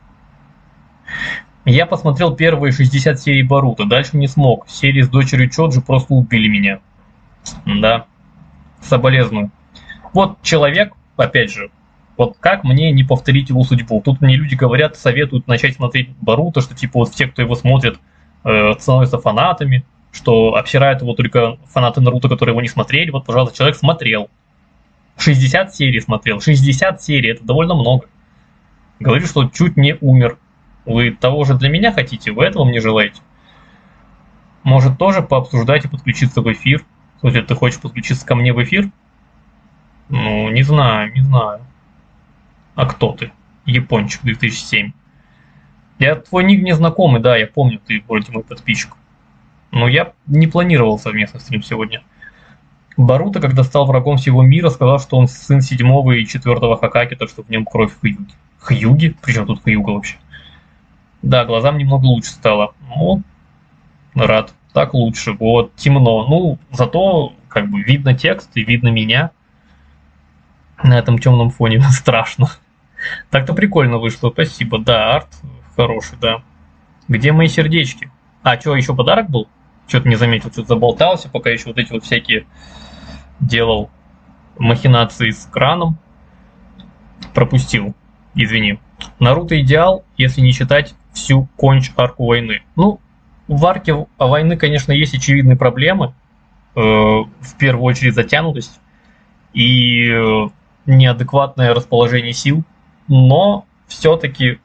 Я посмотрел первые 60 серий Боруто, дальше не смог. Серии с дочерью Чоджи просто убили меня. Да, соболезную. Вот человек, опять же, вот как мне не повторить его судьбу? Тут мне люди говорят, советуют начать смотреть Боруто, что типа вот те, кто его смотрит, становятся фанатами, что обсирают его только фанаты Наруто, которые его не смотрели. Вот, пожалуйста, человек смотрел. 60 серий смотрел. 60 серий, это довольно много. Говорю, что чуть не умер. Вы того же для меня хотите? Вы этого мне желаете? Может, тоже пообсуждать и подключиться в эфир? Слушай, ты хочешь подключиться ко мне в эфир? Ну, не знаю, не знаю. А кто ты? Япончик 2007. Я твой ник не знакомый, да, я помню, ты вроде мой подписчик. Но я не планировал совместно стрим сегодня. Боруто, когда стал врагом всего мира, сказал, что он сын 7-го и 4-го Хокаги, так что в нем кровь Хьюги. Хьюги? Причем тут Хьюга вообще? Да, глазам немного лучше стало. Ну, рад. Так лучше. Вот, темно. Ну, зато как бы видно текст и видно меня на этом темном фоне. Страшно. Так-то прикольно вышло. Спасибо. Да, арт хороший, да. Где мои сердечки? А, что, еще подарок был? Что-то не заметил, что-то заболтался, пока еще вот эти вот всякие делал махинации с краном. Пропустил. Извини. Наруто идеал, если не считать всю арку войны. Ну, в арке войны, конечно, есть очевидные проблемы. В первую очередь затянутость и неадекватное расположение сил. Но все-таки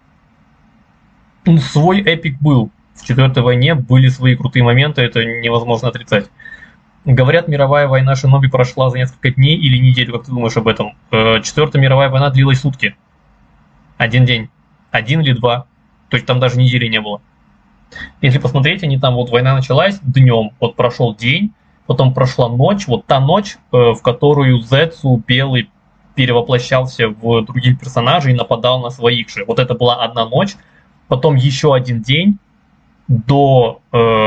свой эпик был. В 4-й войне были свои крутые моменты, это невозможно отрицать. Говорят, мировая война Шиноби прошла за несколько дней или неделю, как ты думаешь об этом? 4-я мировая война длилась сутки. 1 день. 1 или 2. То есть там даже недели не было. Если посмотреть, они там вот война началась днем, вот прошел день, потом прошла ночь, вот та ночь, в которую Зетсу белый перевоплощался в других персонажей и нападал на своих же. Вот это была одна ночь, потом еще один день до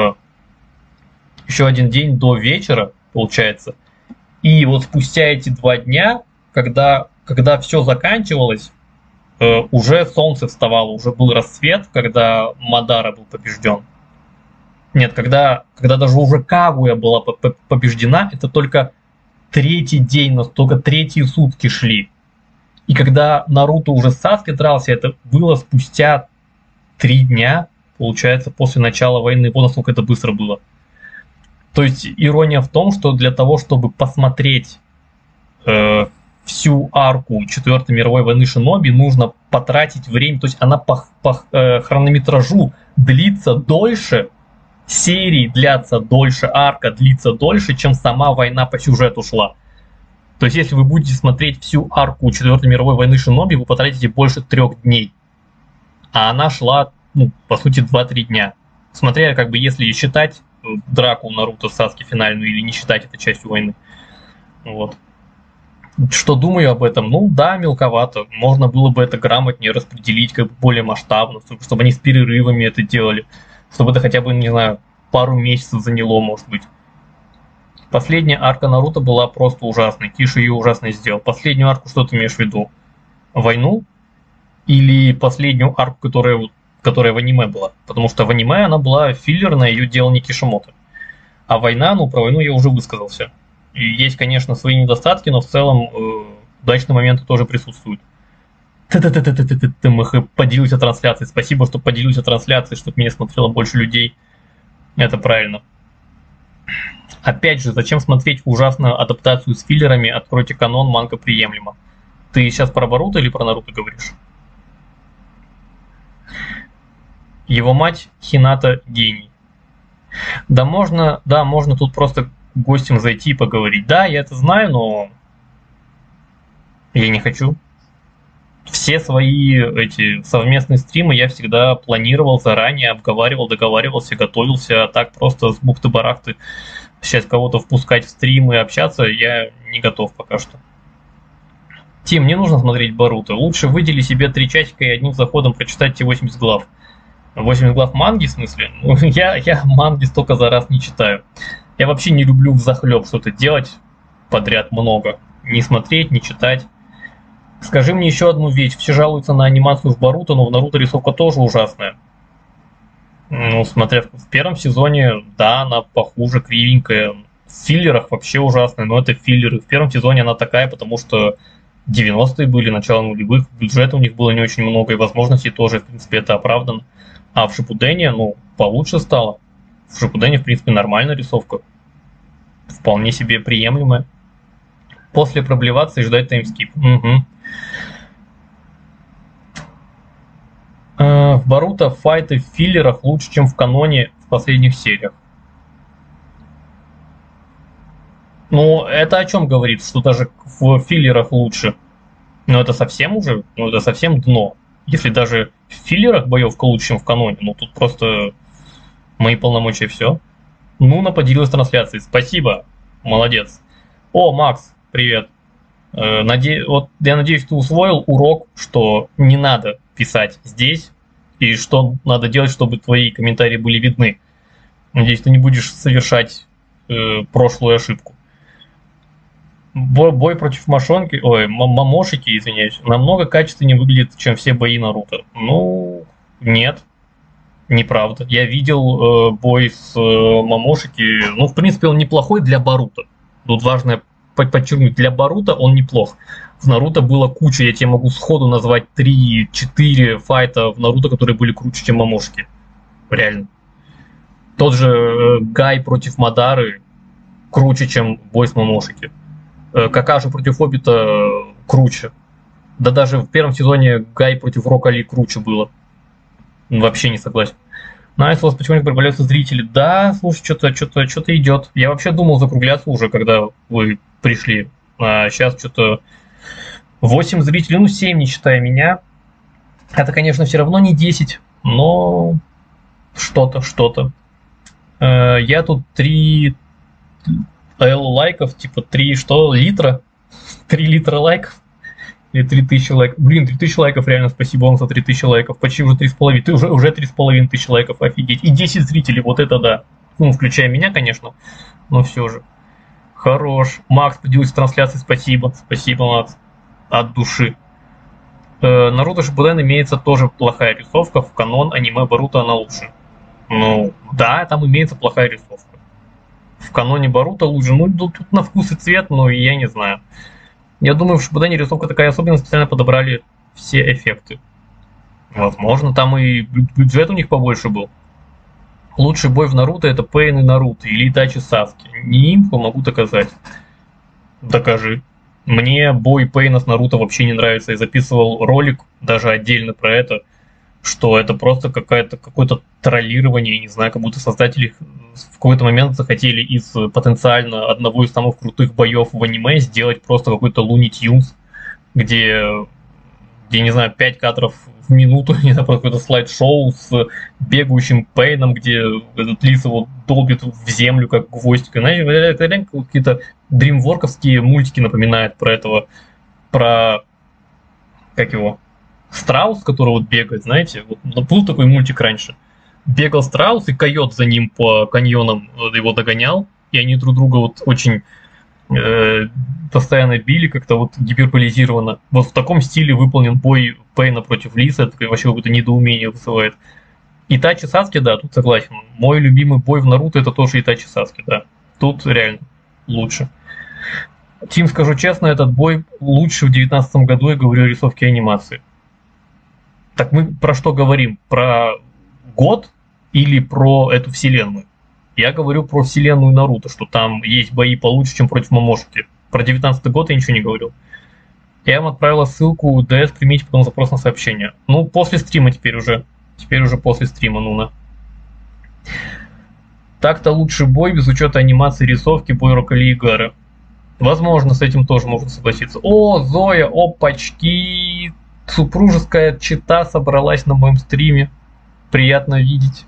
вечера, получается. И вот спустя эти 2 дня, когда все заканчивалось, уже солнце вставало, уже был рассвет, когда Мадара был побежден. Нет, когда даже уже Кагуя была побеждена, это только 3-й день, настолько 3-е сутки шли. И когда Наруто уже с Саски дрался, это было спустя 3 дня, получается, после начала войны. Вот насколько это быстро было. То есть ирония в том, что для того, чтобы посмотреть всю арку 4-й мировой войны Шиноби, нужно потратить время. То есть она по хронометражу длится дольше, серии длятся дольше, арка длится дольше, чем сама война по сюжету шла. То есть если вы будете смотреть всю арку 4-й мировой войны Шиноби, вы потратите больше 3 дней. А она шла, ну, по сути, 2-3 дня. Смотря, как бы, если считать драку Наруто Саски финальную или не считать это частью войны. Вот. Что думаю об этом? Ну да, мелковато. Можно было бы это грамотнее распределить, как бы более масштабно, чтобы они с перерывами это делали. Чтобы это хотя бы, не знаю, пару месяцев заняло, может быть. Последняя арка Наруто была просто ужасной. Киша ее ужасно сделал. Последнюю арку что ты имеешь в виду? Войну? Или последнюю арку, которая в аниме была? Потому что в аниме она была филлерная, ее делал не Кишимото. А война, ну про войну я уже высказался. есть, конечно, свои недостатки, но в целом удачные моменты тоже присутствуют. Поделился трансляцией. Спасибо, что поделился трансляцией, чтобы меня смотрело больше людей. Это правильно. Опять же, зачем смотреть ужасную адаптацию с филлерами? Откройте канон, манга приемлемо. Ты сейчас про Боруто или про Наруто говоришь? Его мать Хината гений. Да можно тут просто гостем зайти и поговорить. Да, я это знаю, но я не хочу. Все свои эти совместные стримы я всегда планировал заранее, обговаривал, договаривался, готовился, а так просто с бухты-барахты сейчас кого-то впускать в стримы и общаться я не готов пока что. Тим, не нужно смотреть Боруто. Лучше выдели себе 3 часика и одним заходом прочитать те 80 глав. 80 глав манги, в смысле? Ну, я манги столько за раз не читаю. Я вообще не люблю взахлеб что-то делать подряд много. Не смотреть, не читать. Скажи мне еще одну вещь. Все жалуются на анимацию в Боруто, но в Наруто рисовка тоже ужасная. Ну, смотря в первом сезоне, да, она похуже, кривенькая. В филлерах вообще ужасная, но это филлеры. В первом сезоне она такая, потому что 90-е были, начало нулевых, бюджета у них было не очень много, и возможностей тоже, в принципе, это оправдано. А в Шипудене, ну, получше стало. В Шипудене, в принципе, нормальная рисовка. Вполне себе приемлемая. После проблеваться и ждать таймскип. Угу. В Боруто файты в филлерах лучше, чем в каноне в последних сериях. Ну, это о чем говорит, что даже в филлерах лучше? Ну, это совсем уже, ну, это совсем дно. Если даже в филлерах боевка лучше, чем в каноне, ну, тут просто мои полномочия все. Нуна поделилась трансляцией. Спасибо, молодец. О, Макс, привет. Вот, я надеюсь, ты усвоил урок, что не надо писать здесь, и что надо делать, чтобы твои комментарии были видны. Надеюсь, ты не будешь совершать прошлую ошибку. Бой против Мамошики, извиняюсь, намного качественнее выглядит, чем все бои Наруто. Ну, нет, неправда. Я видел бой с Мамошики, ну, в принципе, он неплохой для Боруто. Тут важно подчеркнуть, для Боруто он неплох. В Наруто было куча, я тебе могу сходу назвать 3-4 файта в Наруто, которые были круче, чем Мамошики. Реально. Тот же Гай против Мадары круче, чем бой с Мамошики. Какаши против Обита круче. Да даже в первом сезоне Гай против Рок-Али круче было. Вообще не согласен. Найслос, почему не прибавляются зрители? Да, слушай, что-то идет. Я вообще думал закругляться уже, когда вы пришли. А сейчас что-то 8 зрителей, ну 7, не считая меня. Это, конечно, все равно не 10, но что-то. Я тут 3 лайков, типа 3 литра? 3 литра лайков? Или 3000 лайков? Блин, 3000 лайков, реально спасибо вам за 3000 лайков. Почти уже 3,5. Ты уже 3,5 тысячи лайков, офигеть. И 10 зрителей, вот это да. Ну, включая меня, конечно, но все же. Хорош. Макс поделился трансляцией, спасибо. Спасибо, Макс. От души. Наруто Шипуден имеется тоже плохая рисовка. В канон аниме Боруто она лучше. Ну, да, там имеется плохая рисовка. В каноне Боруто лучше. Ну, тут на вкус и цвет, но я не знаю. Я думаю, в Шипудене рисовка такая особенная, специально подобрали все эффекты. Возможно, там и бюджет у них побольше был. Лучший бой в Наруто — это Пейн и Наруто, или Итачи Саски. Не им могу доказать. Докажи. Мне бой Пейна с Наруто вообще не нравится. Я записывал ролик даже отдельно про это, что это просто какое-то троллирование, я не знаю, как будто создатели в какой-то момент захотели из потенциально одного из самых крутых боев в аниме сделать просто какой-то Looney Tunes, где, не знаю, 5 кадров в минуту, не знаю, просто какой-то слайд-шоу с бегающим Пейном, где этот лис его долбит в землю, как гвоздикой. Знаете, это реально какие-то дримворковские мультики напоминают про этого, как его, страус, который вот бегает, знаете, вот, был такой мультик раньше. Бегал страус, и койот за ним по каньонам его догонял, и они друг друга вот очень постоянно били, как-то вот гиперболизированно. Вот в таком стиле выполнен бой Пейна против Лиса, это вообще какое-то недоумение вызывает. Итачи Саски, да, тут согласен. Мой любимый бой в Наруто — это тоже Итачи Саски, да. Тут реально лучше. Тим, скажу честно, этот бой лучше в 2019 году, я говорю о рисовке и анимации. Так мы про что говорим? Про год или про эту вселенную? Я говорю про вселенную Наруто, что там есть бои получше, чем против Момошики. Про 19 год я ничего не говорил. Я вам отправила ссылку, ДС, примите потом запрос на сообщение. Ну, после стрима теперь уже. Теперь уже после стрима, Нуна. Так-то лучший бой без учета анимации, рисовки, бой Рокали и Гары. Возможно, с этим тоже можно согласиться. О, Зоя, опачки! Супружеская чета собралась на моем стриме. Приятно видеть.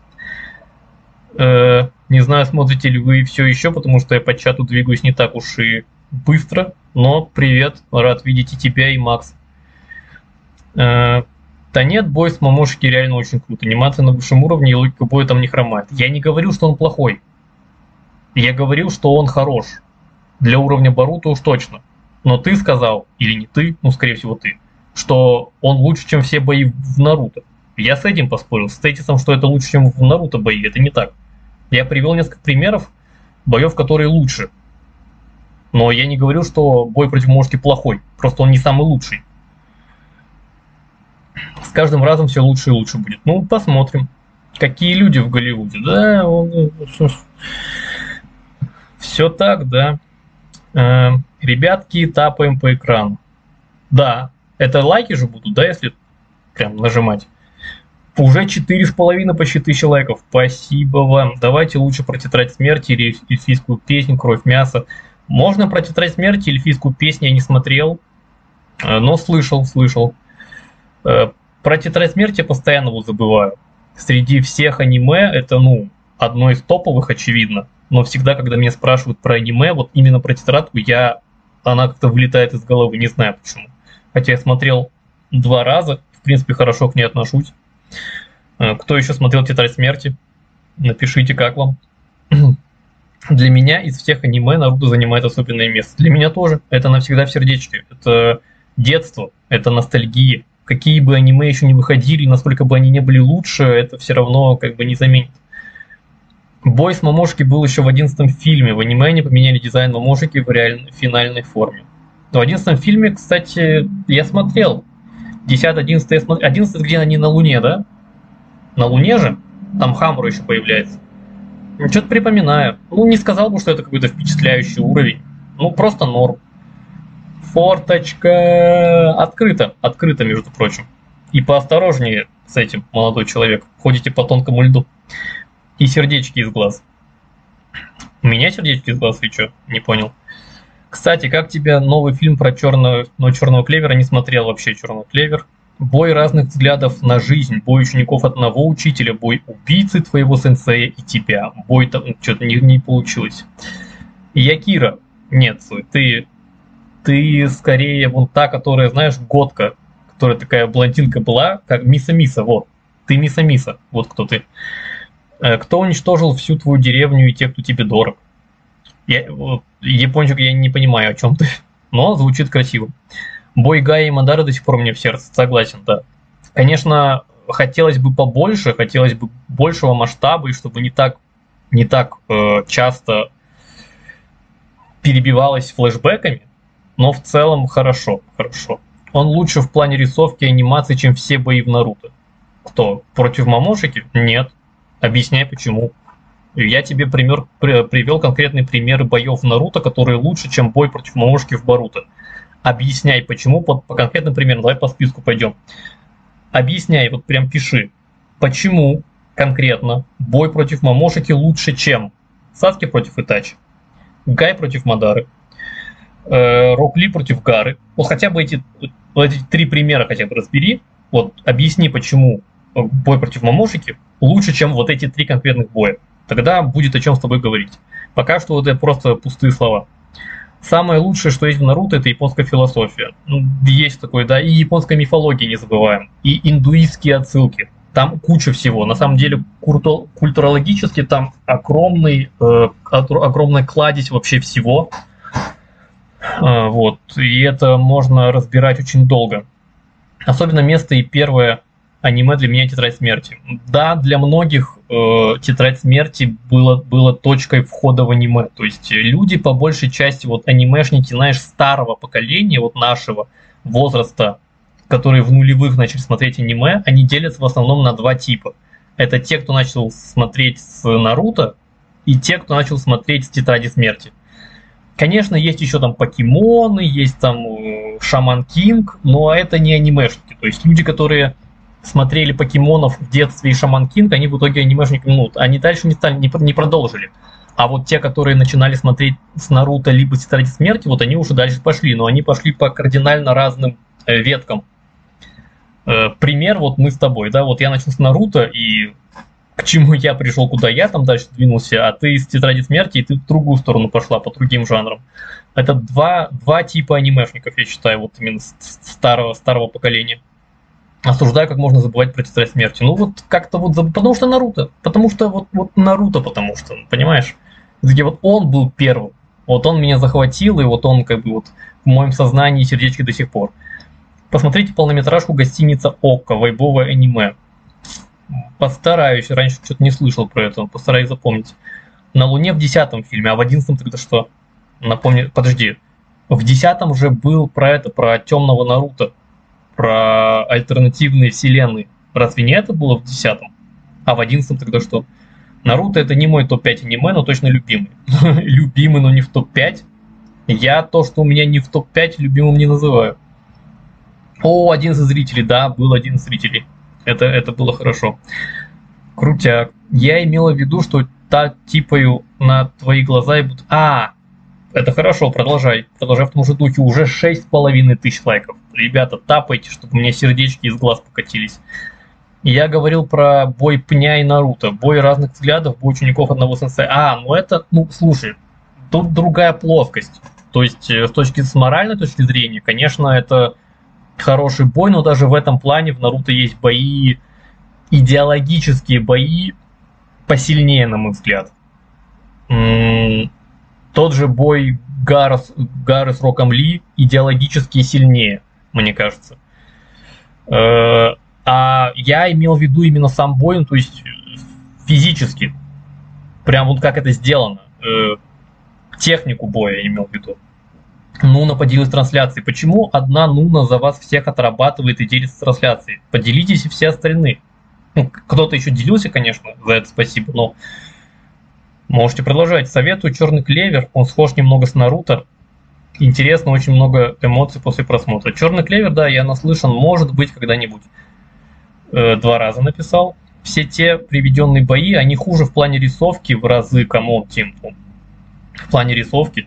Не знаю, смотрите ли вы все еще, потому что я по чату двигаюсь не так уж и быстро. Но привет, рад видеть и тебя, и Макс. Да нет, бой с Момошики реально очень круто. Анимация на высшем уровне, и логика боя там не хромает. Я не говорил, что он плохой. Я говорил, что он хорош. Для уровня Боруто уж точно. Но ты сказал, или не ты, ну скорее всего ты, что он лучше, чем все бои в Наруто. Я с этим поспорил, с тезисом, что это лучше, чем в Наруто бои. Это не так. Я привел несколько примеров боев, которые лучше. Но я не говорил, что бой против Момошики плохой. Просто он не самый лучший. С каждым разом все лучше и лучше будет. Ну, посмотрим. Какие люди в Голливуде. Да, все так, да. Ребятки, тапаем по экрану. Да, это лайки же будут, да, если прям нажимать. Уже 4,5 почти 1000 лайков. Спасибо вам. Давайте лучше про тетрадь смерти или эльфийскую песню «Кровь мяса». Можно про тетрадь смерти, эльфийскую песню я не смотрел, но слышал. Про тетрадь смерти я постоянно вот забываю. Среди всех аниме это, одно из топовых, очевидно. Но всегда, когда меня спрашивают про аниме, вот именно про тетрадку, она как-то вылетает из головы, не знаю почему. Хотя я смотрел 2 раза, в принципе, хорошо к ней отношусь. Кто еще смотрел «Тетрадь смерти»? Напишите, как вам. Для меня из всех аниме Наруто занимает особенное место. Для меня тоже. Это навсегда в сердечке. Это детство, это ностальгия. Какие бы аниме еще не выходили, насколько бы они не были лучше, это все равно как бы не заменит. Бой с Момошики был еще в 11-м фильме. В аниме они поменяли дизайн Момошики в реальной финальной форме. В 11-м фильме, кстати, я смотрел. 10-11 я смотрел. 11 где они на Луне, да? На Луне же? Там Хамура еще появляется. Что-то припоминаю. Не сказал бы, что это какой-то впечатляющий уровень. Просто норм. Форточка открыта, между прочим. И поосторожнее с этим, молодой человек. Ходите по тонкому льду. И сердечки из глаз. У меня сердечки из глаз или что? Не понял. Кстати, как тебе новый фильм про черного клевера? Не смотрел вообще черный клевер. Бой разных взглядов на жизнь. Бой учеников одного учителя. Бой убийцы твоего сенсея и тебя. Бой там что-то не получилось. Якира. Нет, ты скорее вон та, которая, знаешь, Готка, которая такая блондинка была, как Миса-Миса, вот. Ты Миса-Миса, вот кто ты. Кто уничтожил всю твою деревню и тех, кто тебе дорог? Япончик, я не понимаю, о чем ты, но звучит красиво. Бой Гая и Мадары до сих пор мне в сердце, согласен, да. Конечно, хотелось бы побольше, хотелось бы большего масштаба, и чтобы не так часто перебивалось флешбэками, но в целом хорошо. Он лучше в плане рисовки и анимации, чем все бои в Наруто. Кто? Против Момошики? Нет. Объясняй почему. Я тебе привел конкретные примеры боев в Наруто, которые лучше, чем бой против Момошики в Боруто. Объясняй почему, по конкретным примерам. Давай по списку пойдем. Объясняй, вот прям пиши. Почему конкретно бой против Момошики лучше, чем Саски против Итачи, Гай против Мадары, Рок Ли против Гары. Вот хотя бы эти 3 примера хотя бы разбери. Вот объясни, почему бой против Момошики лучше, чем вот эти 3 конкретных боя. Тогда будет о чем с тобой говорить. Пока что это просто пустые слова. Самое лучшее, что есть в Наруто, это японская философия. Есть такое, да, и японская мифология, не забываем. И индуистские отсылки. Там куча всего. На самом деле, культурологически там огромная кладезь вообще всего. Вот. И это можно разбирать очень долго. Особенно место и первое аниме для меня «Тетрадь смерти». Да, для многих Тетрадь смерти было точкой входа в аниме. То есть люди, по большей части, вот анимешники, знаешь, старого поколения, вот нашего возраста, которые в нулевых начали смотреть аниме, они делятся в основном на два типа. Это те, кто начал смотреть с Наруто, и те, кто начал смотреть с Тетради смерти. Конечно, есть еще там покемоны, есть там Шаман Кинг, но это не анимешники. То есть люди, которые смотрели покемонов в детстве и Шаман Кинг, они в итоге анимешники, они дальше не продолжили. А вот те, которые начинали смотреть с Наруто либо с Тетради смерти, вот они уже дальше пошли, но они пошли по кардинально разным веткам. Пример, вот мы с тобой, да, вот я начал с Наруто, и к чему я пришел, куда я там дальше двинулся, а ты с Тетради смерти, и ты в другую сторону пошла, по другим жанрам. Это два типа анимешников, я считаю, вот именно старого поколения. Осуждаю, как можно забывать про Тетрадь смерти. Ну вот как-то вот, потому что Наруто, потому что, понимаешь? Где вот он был первым, вот он меня захватил, и вот он как бы вот в моем сознании и сердечке до сих пор. Посмотрите полнометражку «Гостиница Окко», вайбовое аниме. Постараюсь, раньше что-то не слышал про это, постараюсь запомнить. На Луне в 10-м фильме, а в 11-м тогда что? Напомни, подожди. В 10-м же был про темного Наруто, про альтернативные вселенные. Разве не это было в 10-м? А в 11-м тогда что? Наруто это не мой топ-5 аниме, но точно любимый. Любимый, но не в топ-5. Я то, что у меня не в топ-5, любимым не называю. О, 11 зрителей, да, был 11 зрителей. Это было хорошо. Крутяк. Я имела в виду, что типаю на твои глаза и будут... Это хорошо, продолжай в том же духе. Уже 6500 лайков. Ребята, тапайте, чтобы у меня сердечки из глаз покатились. Я говорил про бой Пня и Наруто. Бой разных взглядов, бой учеников одного сенсея. Слушай, тут другая плоскость. То есть, с моральной точки зрения, конечно, это хороший бой, но даже в этом плане в Наруто есть бои, идеологические бои посильнее, на мой взгляд. Тот же бой Гары с Роком Ли идеологически сильнее, мне кажется. А я имел в виду именно сам бой, то есть физически. Прям вот как это сделано. Технику боя я имел в виду. Нуна поделилась трансляцией. Почему одна Нуна за вас всех отрабатывает и делится трансляцией? Поделитесь и все остальные. Кто-то еще делился, конечно, за это спасибо, но можете продолжать. Советую «Черный клевер», он схож немного с Наруто. Интересно, очень много эмоций после просмотра. «Черный клевер», да, я наслышан, может быть, когда-нибудь. 2 раза написал. Все те приведенные бои, они хуже в плане рисовки в разы, камон, Тим. В плане рисовки.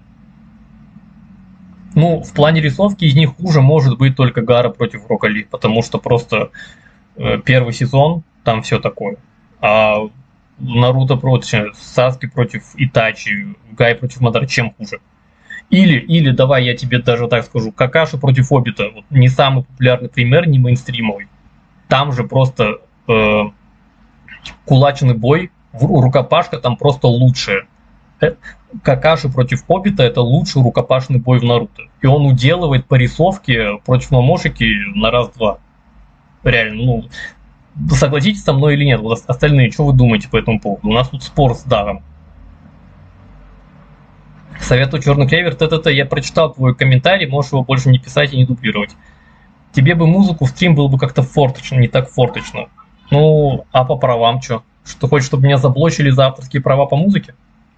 В плане рисовки из них хуже может быть только Гара против Рока Ли, потому что просто первый сезон, там все такое. А Наруто против Саски против Итачи, Гай против Мадара, чем хуже? Или, давай я тебе даже так скажу, Какаши против Обита, вот не самый популярный пример, не мейнстримовый. Там же просто кулачный бой, рукопашка там просто лучшая. Какаши против Обита это лучший рукопашный бой в Наруто. И он уделывает по рисовке против Момошики на раз-два. Реально, согласитесь со мной или нет? Вот остальные, что вы думаете по этому поводу? У нас тут спор с Даром. Советую «Черный клевер». Я прочитал твой комментарий, можешь его больше не писать и не дублировать. Тебе бы музыку в стрим было бы как-то форточно, не так форточно. А по правам что? Что хочешь, чтобы меня заблочили за авторские права по музыке?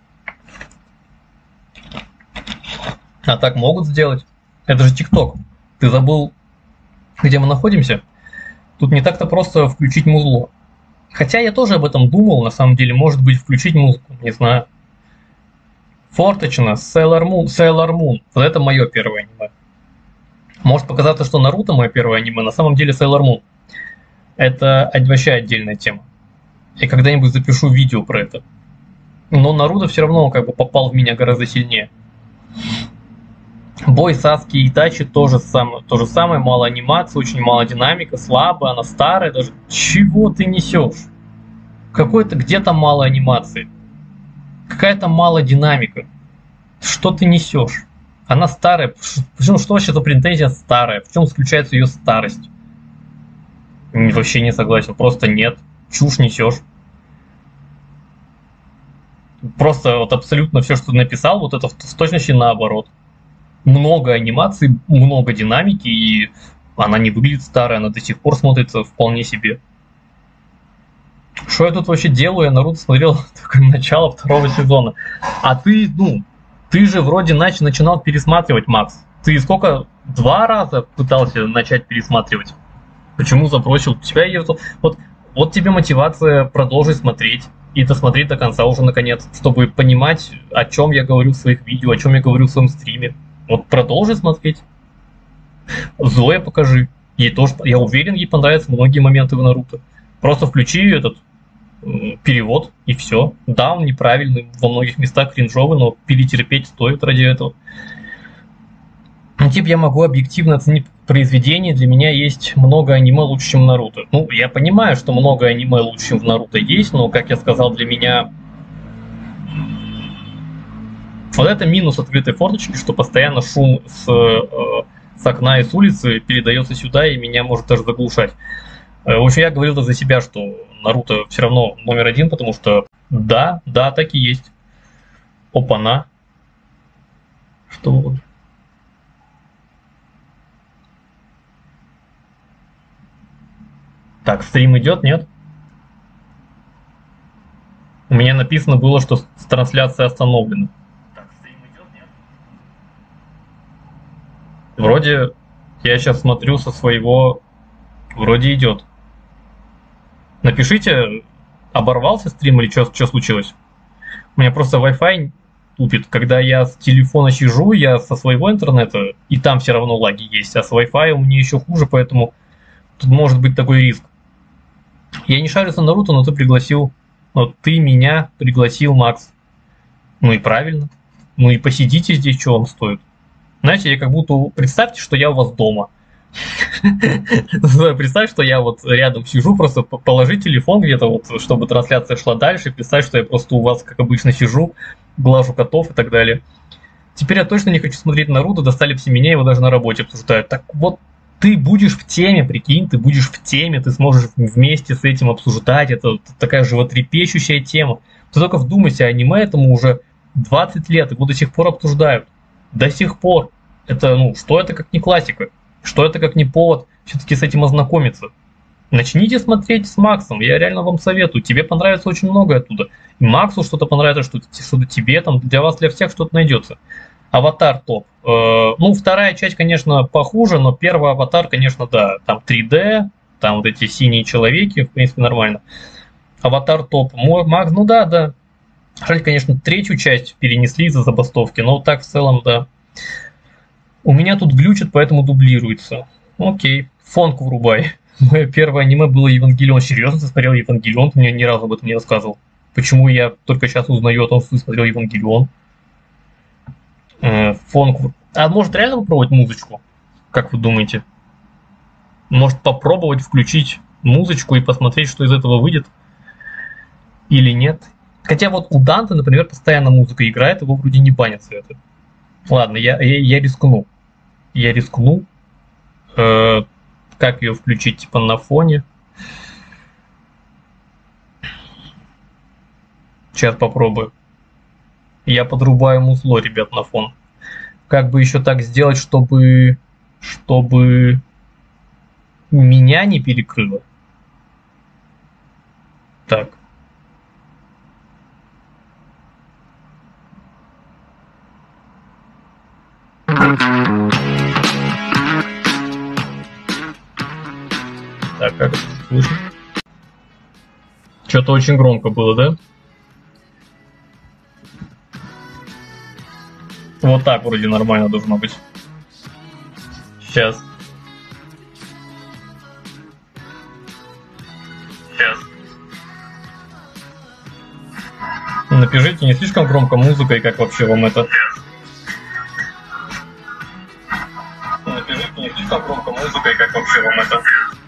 А так могут сделать. Это же ТикТок. Ты забыл, где мы находимся? Тут не так-то просто включить музло. Хотя я тоже об этом думал, на самом деле. Может быть, включить музыку, не знаю. Форточно, Sailor Moon. Вот это мое первое аниме. Может показаться, что Наруто мое первое аниме, на самом деле Sailor Moon. Это вообще отдельная тема. Я когда-нибудь запишу видео про это. Но Наруто все равно как бы попал в меня гораздо сильнее. Бой Саски и Итачи то же самое, мало анимации, очень мало динамика, слабо, она старая даже. Чего ты несешь? Какой-то где-то мало анимации. Какая-то мало динамика. Что ты несешь? Она старая. Причем что вообще за претензия старая? В чем заключается ее старость? Вообще не согласен. Просто нет. Чушь несешь. Просто вот абсолютно все, что ты написал, вот это в точности наоборот. Много анимаций, много динамики, и она не выглядит старой, она до сих пор смотрится вполне себе. Что я тут вообще делаю? Я Наруто смотрел только начало второго сезона. А ты, ну, ты же вроде начинал пересматривать, Макс. Ты сколько? 2 раза пытался начать пересматривать? Почему забросил? У тебя есть вот тебе мотивация продолжить смотреть и досмотреть до конца уже наконец, чтобы понимать, о чем я говорю в своих видео, о чем я говорю в своем стриме. Вот продолжи смотреть. Зоя покажи. Ей тоже, я уверен, ей понравятся многие моменты в Наруто. Просто включи этот перевод и все. Да, он неправильный, во многих местах кринжовый, но перетерпеть стоит ради этого. Ну, типа, я могу объективно оценить произведение, для меня есть много аниме лучше, чем Наруто. Ну, я понимаю, что много аниме лучше, чем в Наруто есть, но, как я сказал, для меня вот это минус открытой форточки, что постоянно шум с окна и с улицы передается сюда и меня может даже заглушать. В общем, я говорил за себя, что Наруто все равно номер 1, потому что да, так и есть. Опа-на. Что вот? Так, стрим идет, нет? У меня написано было, что трансляция остановлена. Так, стрим идет, нет? Вроде, я сейчас смотрю со своего, вроде идет. Напишите, оборвался стрим или что случилось? У меня просто Wi-Fi тупит. Когда я с телефона сижу, я со своего интернета, и там все равно лаги есть, а с Wi-Fi у меня еще хуже, поэтому тут может быть такой риск. Я не шарю за Наруто, но ты меня пригласил, Макс. Ну и правильно. Ну и посидите здесь, что вам стоит. Знаете, я как будто... Представьте, что я у вас дома. Представь, что я вот рядом сижу, просто положи телефон где-то, вот, чтобы трансляция шла дальше. Представь, что я просто у вас, как обычно, сижу, глажу котов и так далее. Теперь я точно не хочу смотреть Наруто, достали все меня, его даже на работе обсуждают. Так вот, ты будешь в теме, прикинь, ты будешь в теме, ты сможешь вместе с этим обсуждать, это такая животрепещущая тема. Ты только вдумайся, аниме этому уже 20 лет, его до сих пор обсуждают. До сих пор. Это, ну, что это как не классика? Что это как не повод все-таки с этим ознакомиться? Начните смотреть с Максом, я реально вам советую. Тебе понравится очень многое оттуда. И Максу что-то понравится, что-то тебе, там, для вас, для всех что-то найдется. Аватар топ. Ну, вторая часть, конечно, похуже, но первый Аватар, конечно, да. Там 3D, там вот эти синие человеки, в принципе, нормально. Аватар топ. Макс, ну да. Жаль, конечно, третью часть перенесли из-за забастовки, но так в целом, да. У меня тут глючит, поэтому дублируется. Окей, фонку врубай. Мое первое аниме было Евангелион. Серьезно, ты смотрел Евангелион? Ты мне ни разу об этом не рассказывал. Почему я только сейчас узнаю о том, что ты смотрел Евангелион? Фонку. А может реально попробовать музычку? Как вы думаете? Может попробовать включить музычку и посмотреть, что из этого выйдет? Или нет? Хотя вот у Данте, например, постоянно музыка играет, его вроде не банят за это. Ладно, я рискну. Я рискну. Как ее включить, типа, на фоне? Сейчас попробую. Я подрубаю музло, ребят, на фон. Как бы еще так сделать, чтобы меня не перекрыло? Так. Так, как это слышно? Что-то очень громко было, да? Вот так вроде нормально должно быть. Сейчас. Напишите, не слишком громко музыка и как вообще вам это? Напишите, не слишком громко музыка и как вообще вам это?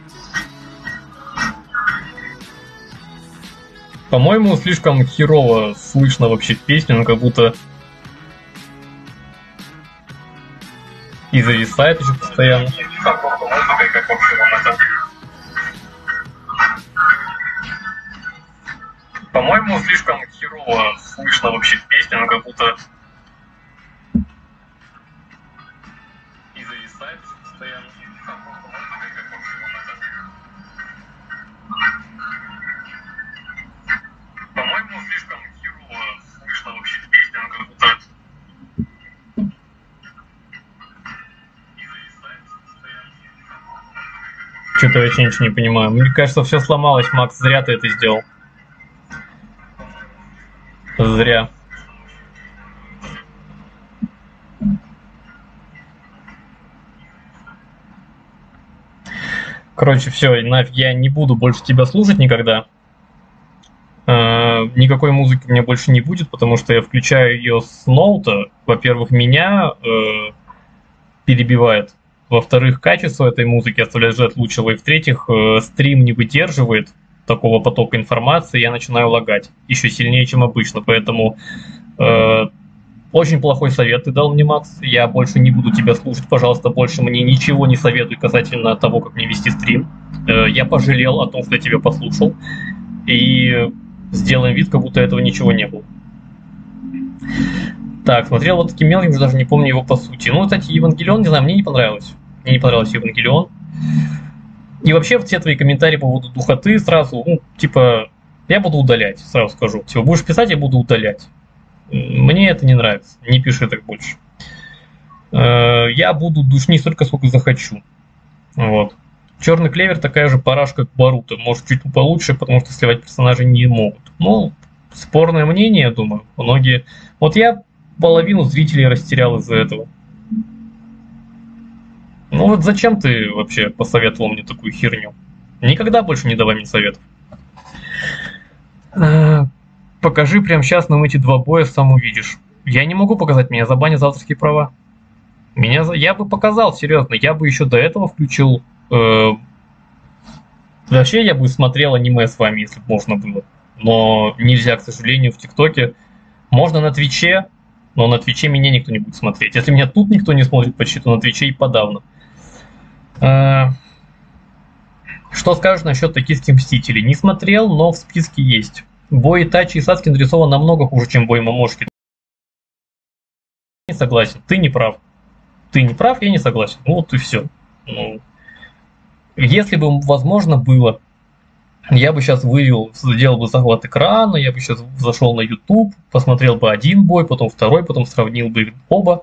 По-моему, слишком херово слышно вообще песню, но как будто и зависает еще постоянно. Слишком громко музыка и как вообще вам это? По-моему, слишком херово слышно вообще песня, она как будто и зависает постоянно. По-моему, слишком херово слышно вообще песня, она как будто и зависает постоянно. Что-то я вообще ничего не понимаю. Мне кажется, все сломалось, Макс, зря ты это сделал. Зря. Короче, все, нафиг, я не буду больше тебя слушать никогда. Никакой музыки у меня больше не будет, потому что я включаю ее с ноута. Во-первых, меня перебивает. Во-вторых, качество этой музыки оставляет желать лучшего. И в-третьих, стрим не выдерживает такого потока информации, я начинаю лагать еще сильнее, чем обычно. Поэтому очень плохой совет ты дал мне, Макс. Я больше не буду тебя слушать. Пожалуйста, больше мне ничего не советуй касательно того, как мне вести стрим. Я пожалел о том, что я тебя послушал. И сделаем вид, как будто этого ничего не было. Так, смотрел вот таким мелким, даже не помню его по сути. Ну, кстати, Евангелион, не знаю, мне не понравилось. Мне не понравился Евангелион. И вообще все твои комментарии по поводу духоты сразу, ну, типа, я буду удалять, сразу скажу. Типа, будешь писать, я буду удалять. Мне это не нравится, не пиши так больше. Я буду душнить столько, сколько захочу. Вот. Черный клевер такая же парашка, как Боруто. Может, чуть получше, потому что сливать персонажей не могут. Ну, спорное мнение, я думаю. Многие... Вот я половину зрителей растерял из-за этого. Ну вот зачем ты вообще посоветовал мне такую херню? Никогда больше не давай мне советов. Покажи прямо сейчас нам эти два боя, сам увидишь. Я не могу показать, меня забанят авторские права. Я бы показал, серьезно, я бы еще до этого включил... Вообще я бы смотрел аниме с вами, если бы можно было. Но нельзя, к сожалению, в ТикТоке. Можно на Твиче, но на Твиче меня никто не будет смотреть. Если меня тут никто не смотрит почти, то на Твиче и подавно. Что скажешь насчет токийских мстителей? Не смотрел, но в списке есть. Бой Итачи и Саски нарисован намного хуже, чем бой Момошки. Не согласен, ты не прав. Ты не прав, я не согласен. Ну вот и все. Ну, если бы возможно было, я бы сейчас вывел, сделал бы захват экрана, я бы сейчас зашел на YouTube, посмотрел бы один бой, потом второй, потом сравнил бы их оба.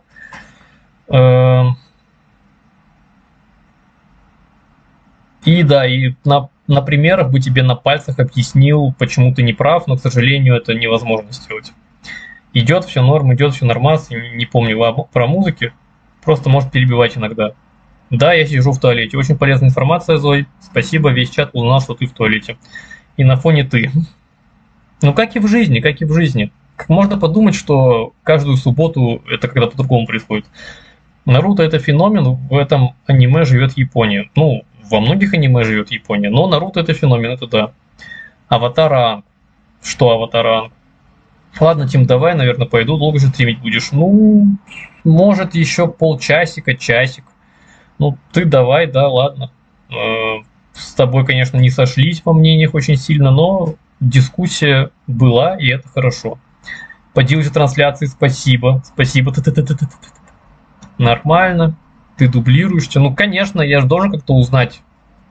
И да, и на примерах бы тебе на пальцах объяснил, почему ты не прав, но, к сожалению, это невозможно сделать. Идет все норм, идет все нормас, не помню про музыки, просто может перебивать иногда. Да, я сижу в туалете. Очень полезная информация, Зой. Спасибо, весь чат узнал, что ты в туалете. И на фоне ты. Ну, как и в жизни, как и в жизни. Можно подумать, что каждую субботу это когда по-другому происходит. Наруто это феномен, в этом аниме живет Япония. Ну, во многих аниме живет Япония, но Наруто это феномен, это да. Аватар. Что Аватар? Ладно, Тим, давай, наверное, пойду. Долго же стримить будешь? Ну, может, еще полчасика, часик. Ну, ты давай, да, ладно. С тобой, конечно, не сошлись во мнениях очень сильно, но дискуссия была, и это хорошо. Поделайте трансляции, спасибо. Спасибо. Нормально. Ты дублируешься. Ну, конечно, я же должен как-то узнать,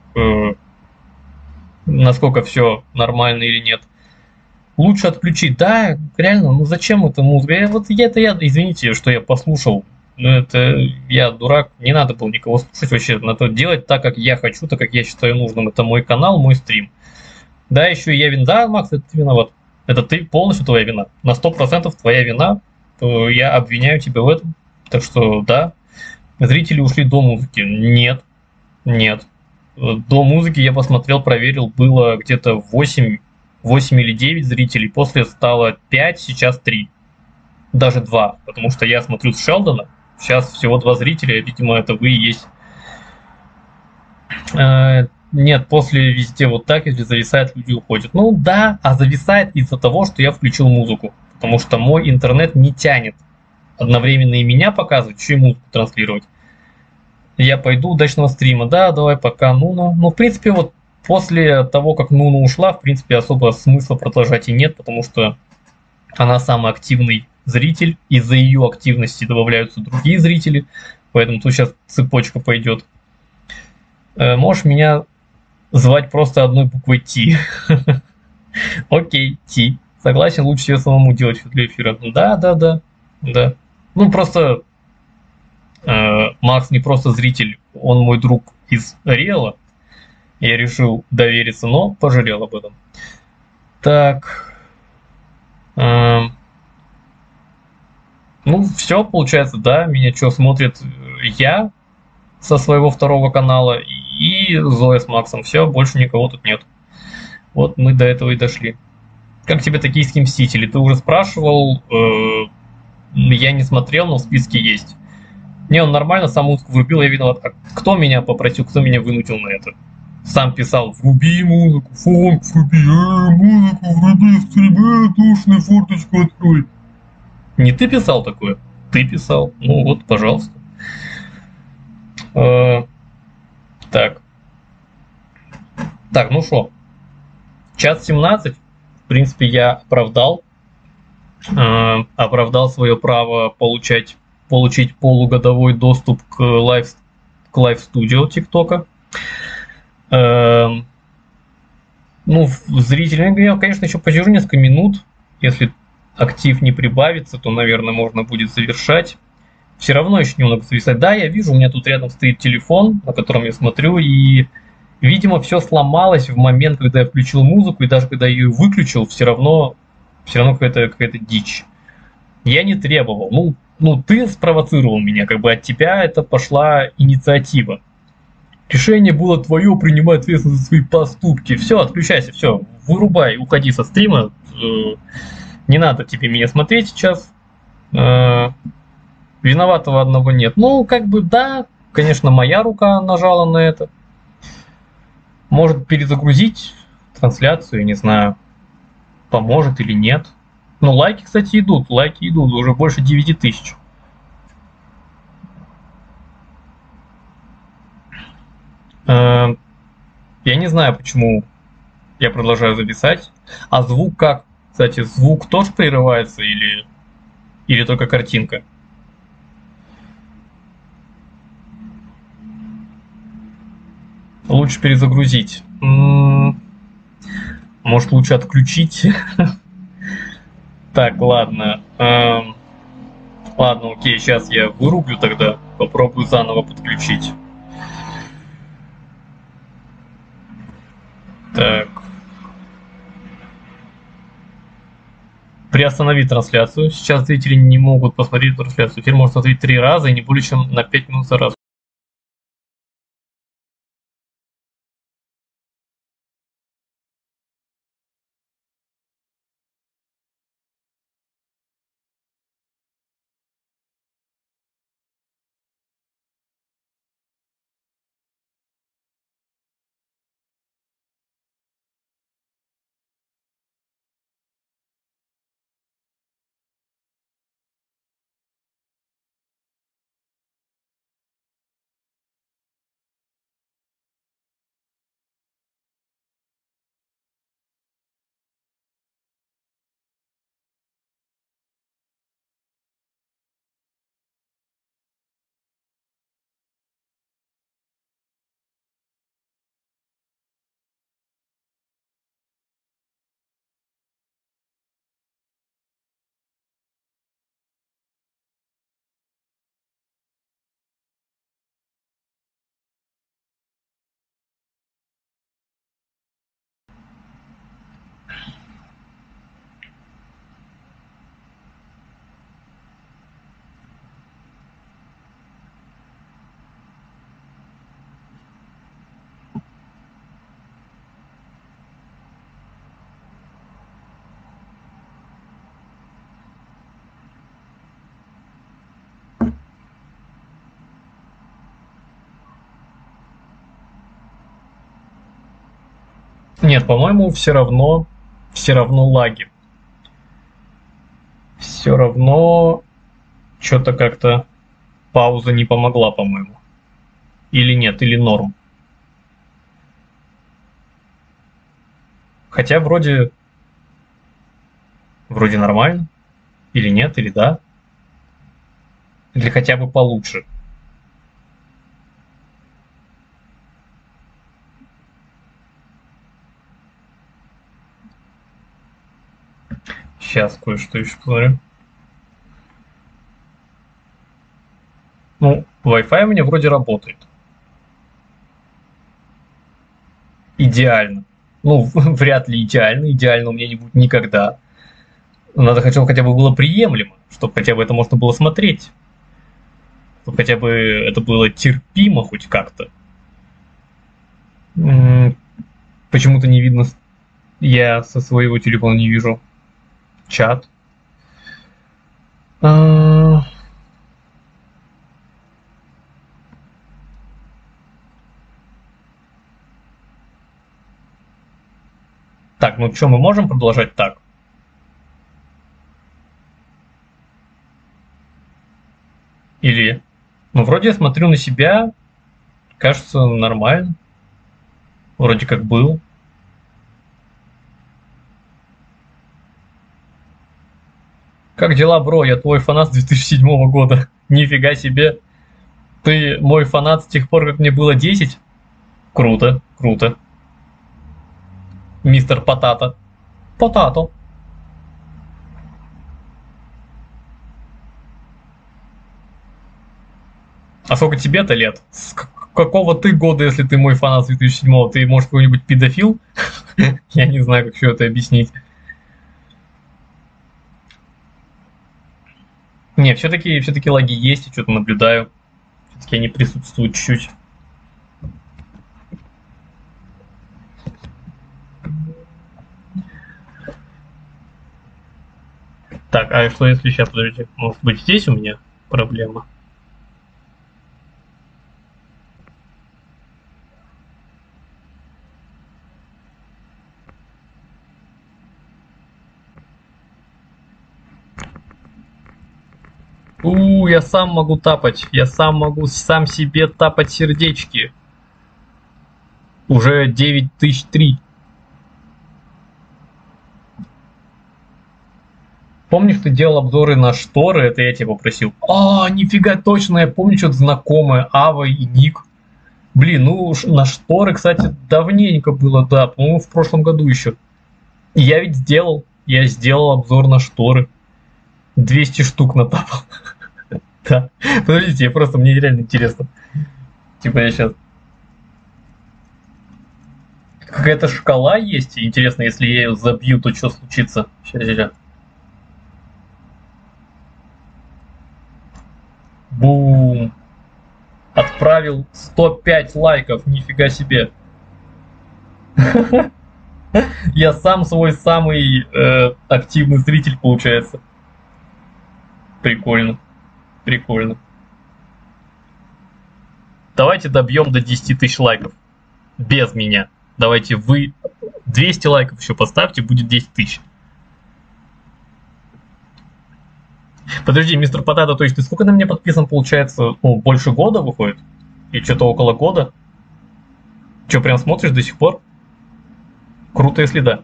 насколько все нормально или нет. Лучше отключить. Да, реально, ну зачем это музыка? Извините, что я послушал. Ну, это я дурак, не надо было никого слушать вообще. Надо делать так, как я хочу, так, как я считаю нужным. Это мой канал, мой стрим. Да, еще и я виноват. Да, Макс, это ты виноват. Это ты, полностью твоя вина. На 100% твоя вина. Я обвиняю тебя в этом. Так что, да. Зрители ушли до музыки. Нет. Нет. До музыки я посмотрел, проверил, было где-то 8 или 9 зрителей. После стало 5, сейчас 3. Даже 2. Потому что я смотрю с Шелдона. Сейчас всего 2 зрителя, видимо, это вы и есть. Нет, после везде вот так, если зависает, люди уходят. Ну да, а зависает из-за того, что я включил музыку. Потому что мой интернет не тянет одновременно и меня показывать, еще и музыку транслировать. Я пойду, удачного стрима. Да, давай пока. Ну, в принципе, вот после того, как Нуна ушла, в принципе, особо смысла продолжать и нет, потому что она самый активный зритель, из-за ее активности добавляются другие зрители, поэтому тут сейчас цепочка пойдет. Можешь меня звать просто одной буквой Т. Окей, Т. Согласен, лучше себе самому делать для эфира. Да. Ну, просто Макс не просто зритель, он мой друг из Реала. Я решил довериться, но пожалел об этом. Так. Ну, все, получается, да, меня что, смотрит я со своего второго канала и Зоя с Максом. Все, больше никого тут нет. Вот мы до этого и дошли. Как тебе «Токийские мстители»? Ты уже спрашивал, я не смотрел, но в списке есть. Не, он нормально, сам музыку врубил, я виноват. А кто меня попросил, кто меня вынудил на это? Сам писал: вруби музыку, фонк вруби, музыку вруби, стримы, душную форточку открой. Не ты писал такое? Ты писал. Ну вот, пожалуйста. Так. Так, ну что. Час 17. В принципе, я оправдал свое право получить полугодовой доступ к лайв-студио ТикТока. Ну, зрители, я, конечно, еще посижу несколько минут. Если актив не прибавится, то, наверное, можно будет завершать. Все равно еще немного зависать. Да, я вижу, у меня тут рядом стоит телефон, на котором я смотрю, и, видимо, все сломалось в момент, когда я включил музыку, и даже когда я ее выключил, все равно какая-то дичь. Я не требовал. Ну, ты спровоцировал меня, как бы от тебя это пошла инициатива. Решение было твое, принимай ответственность за свои поступки. Все, отключайся, все, вырубай, уходи со стрима. Не надо тебе меня смотреть сейчас. Виноватого одного нет. Ну, как бы, да, конечно, моя рука нажала на это. Может перезагрузить трансляцию, не знаю, поможет или нет. Но лайки, кстати, идут, уже больше 9 тысяч. Я не знаю, почему я продолжаю зависать. А звук как? Кстати, звук тоже прерывается или только картинка? Лучше перезагрузить. Может, лучше отключить? Так, ладно. Ладно, окей, сейчас я вырублю тогда. Попробую заново подключить. Так. Приостановить трансляцию. Сейчас зрители не могут посмотреть трансляцию. Теперь можно смотреть 3 раза и не более чем на 5 минут за раз. Нет, по-моему, все равно лаги. Все равно что-то как-то пауза не помогла, по-моему. Или нет, или норм. Хотя вроде нормально. Или нет, или да. Или хотя бы получше. Сейчас кое-что еще посмотрю. Ну, Wi-Fi у меня вроде работает. Идеально. Ну, вряд ли идеально. Идеально у меня не будет никогда. Надо хотя бы было приемлемо, чтобы хотя бы это можно было смотреть. Чтобы хотя бы это было терпимо хоть как-то. Почему-то не видно. Я со своего телефона не вижу чат. Так, ну что, мы можем продолжать так? Или... Ну, вроде я смотрю на себя, кажется, нормально. Вроде как был. Как дела, бро? Я твой фанат с 2007 года. Нифига себе. Ты мой фанат с тех пор, как мне было 10? Круто, круто. Мистер Потато. Потато. А сколько тебе-то лет? С какого ты года, если ты мой фанат с 2007-го? Ты, может, какой-нибудь педофил? Я не знаю, как еще это объяснить. Не, все-таки лаги есть, я что-то наблюдаю. Все-таки они присутствуют чуть-чуть. Так, а что если сейчас, подождите, может быть здесь у меня проблема? Я сам могу тапать. Я сам могу сам себе тапать сердечки. Уже 9003. Помнишь, ты делал обзоры на шторы? Это я тебя попросил. Нифига, точно, я помню, что-то знакомое. Ава и Ник. Блин, ну на шторы, кстати, давненько было, да. По-моему, в прошлом году еще. Я ведь сделал. Я сделал обзор на шторы. 200 штук натапал. Да. Подождите, мне реально интересно. Типа я сейчас... Какая-то шкала есть. Интересно, если я ее забью, то что случится? Сейчас. Бум. Отправил 105 лайков. Нифига себе. Я сам свой самый активный зритель, получается. Прикольно. Прикольно. Давайте добьем до 10 тысяч лайков. Без меня. Давайте вы 200 лайков еще поставьте, будет 10 тысяч. Подожди, мистер Потато, то есть ты сколько на меня подписан, получается? Ну, больше года выходит? И что-то около года? Че, прям смотришь до сих пор? Круто, если да.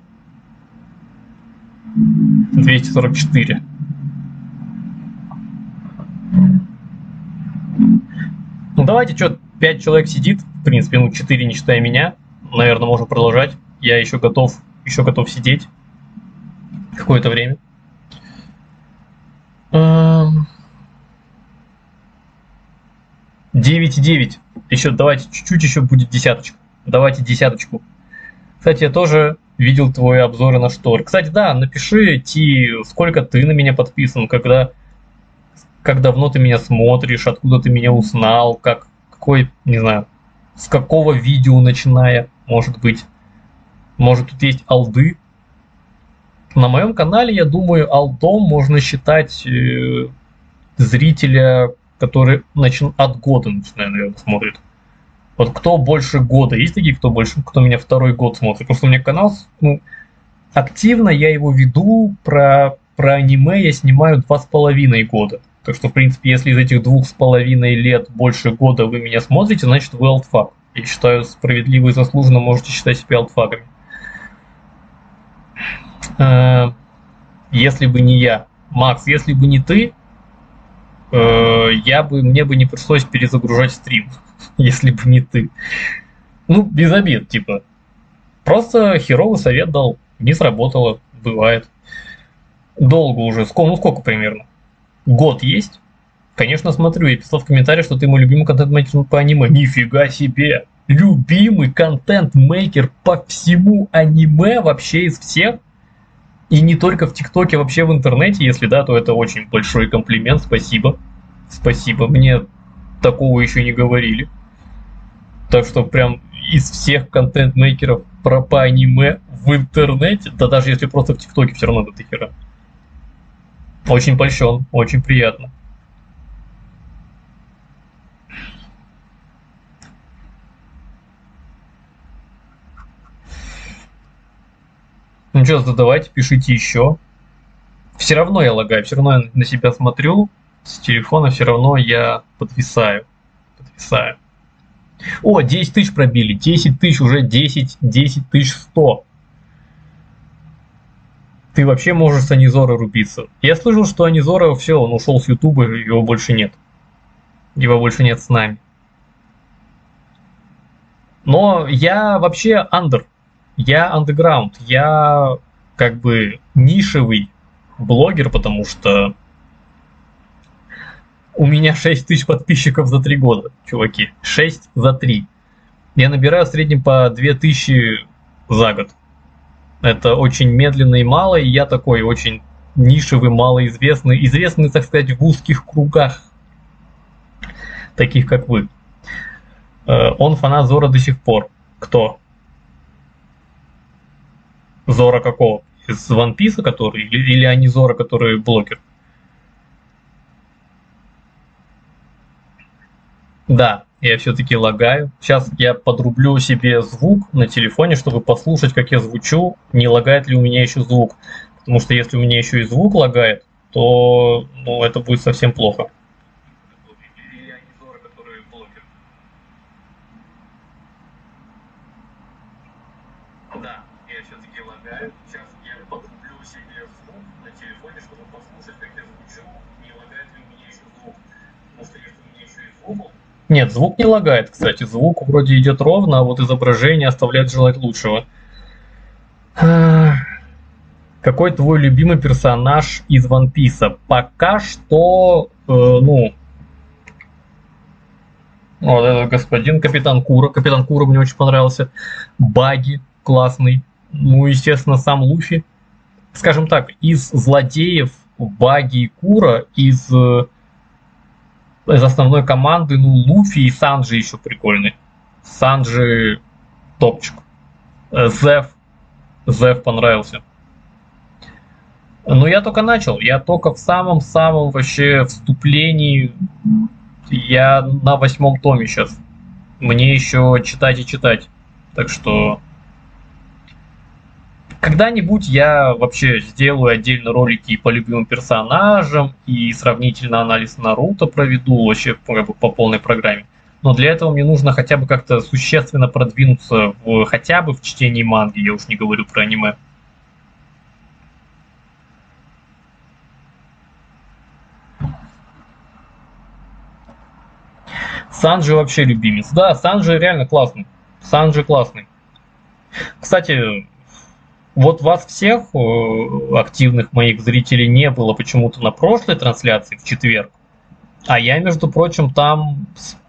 244. Ну давайте, что, 5 человек сидит, в принципе, 4 не считая меня. Наверное, можно продолжать. Я еще готов сидеть какое-то время. 9,9. Еще давайте чуть-чуть еще будет десяточку. Давайте десяточку. Кстати, я тоже видел твои обзоры на шторы. Кстати, да, напиши, сколько ты на меня подписан, как давно ты меня смотришь, откуда ты меня узнал, не знаю, с какого видео начиная, может быть. Может, тут есть алды. На моем канале, я думаю, алдом можно считать зрителя, который от года начинает, наверное, смотрит. Вот кто больше года? Есть такие, кто меня второй год смотрит? Потому что у меня канал, активно я его веду, про аниме я снимаю 2,5 года. Так что, в принципе, если из этих 2,5 лет больше года вы меня смотрите, значит вы алтфак. Я считаю, справедливо и заслуженно можете считать себя алтфаками. Если бы не я. Макс, если бы не ты, мне бы не пришлось перезагружать стрим, если бы не ты. Ну, без обид, типа. Просто херовый совет дал, не сработало, бывает. Долго уже, сколько примерно? Год есть? Конечно, смотрю, я писал в комментариях, что ты мой любимый контент-мейкер по аниме. Нифига себе! Любимый контент-мейкер по всему аниме вообще из всех? И не только в ТикТоке, вообще в интернете, если да, то это очень большой комплимент, спасибо. Спасибо, мне такого еще не говорили. Так что прям из всех контент-мейкеров по аниме в интернете, да даже если просто в ТикТоке, все равно до хера. Очень польщен, очень приятно. Ну что, задавайте, пишите еще. Все равно я лагаю, все равно я на себя смотрю с телефона, все равно я подвисаю. О, 10 тысяч пробили, 10 тысяч уже 10 тысяч 100. Ты вообще можешь с Анизора рубиться. Я слышал, что Анизора все, он ушел с Ютуба, его больше нет. Его больше нет с нами. Но я вообще я андеграунд, я как бы нишевый блогер, потому что у меня 6 тысяч подписчиков за 3 года, чуваки. 6 за 3. Я набираю в среднем по 2000 за год. Это очень медленно и мало, и я такой очень нишевый, малоизвестный, известный, так сказать, в узких кругах, таких как вы. Он фанат Зора до сих пор. Кто? Зора какого? Из One Piece, который? Или они Зора, который блогер? Да, я все-таки лагаю. Сейчас я подрублю себе звук на телефоне, чтобы послушать, как я звучу, не лагает ли у меня еще звук. Потому что если у меня еще и звук лагает, то это будет совсем плохо. Да, я все-таки лагаю. Сейчас я подрублю себе звук на телефоне, чтобы послушать, как я звучу, не лагает ли у меня еще звук. Потому что если у меня еще и звук... Нет, звук не лагает, кстати. Звук вроде идет ровно, а вот изображение оставляет желать лучшего. Какой твой любимый персонаж из One Piece? Пока что, вот этот господин Капитан Кура. Капитан Кура мне очень понравился. Баги классный. Ну, естественно, сам Луфи. Скажем так, из злодеев Баги и Кура, из основной команды, Луфи и Санджи еще прикольный. Санджи топчик. Зев понравился. Но я только начал. Я только в самом-самом вообще вступлении. Я на 8 томе сейчас. Мне еще читать и читать. Так что когда-нибудь я вообще сделаю отдельно ролики и по любимым персонажам, и сравнительно анализ Наруто проведу вообще по полной программе. Но для этого мне нужно хотя бы как-то существенно продвинуться хотя бы в чтении манги, я уж не говорю про аниме. Санджи вообще любимец. Да, Санджи реально классный. Санджи классный. Кстати, вот вас всех, активных моих зрителей, не было почему-то на прошлой трансляции в четверг. А я, между прочим, там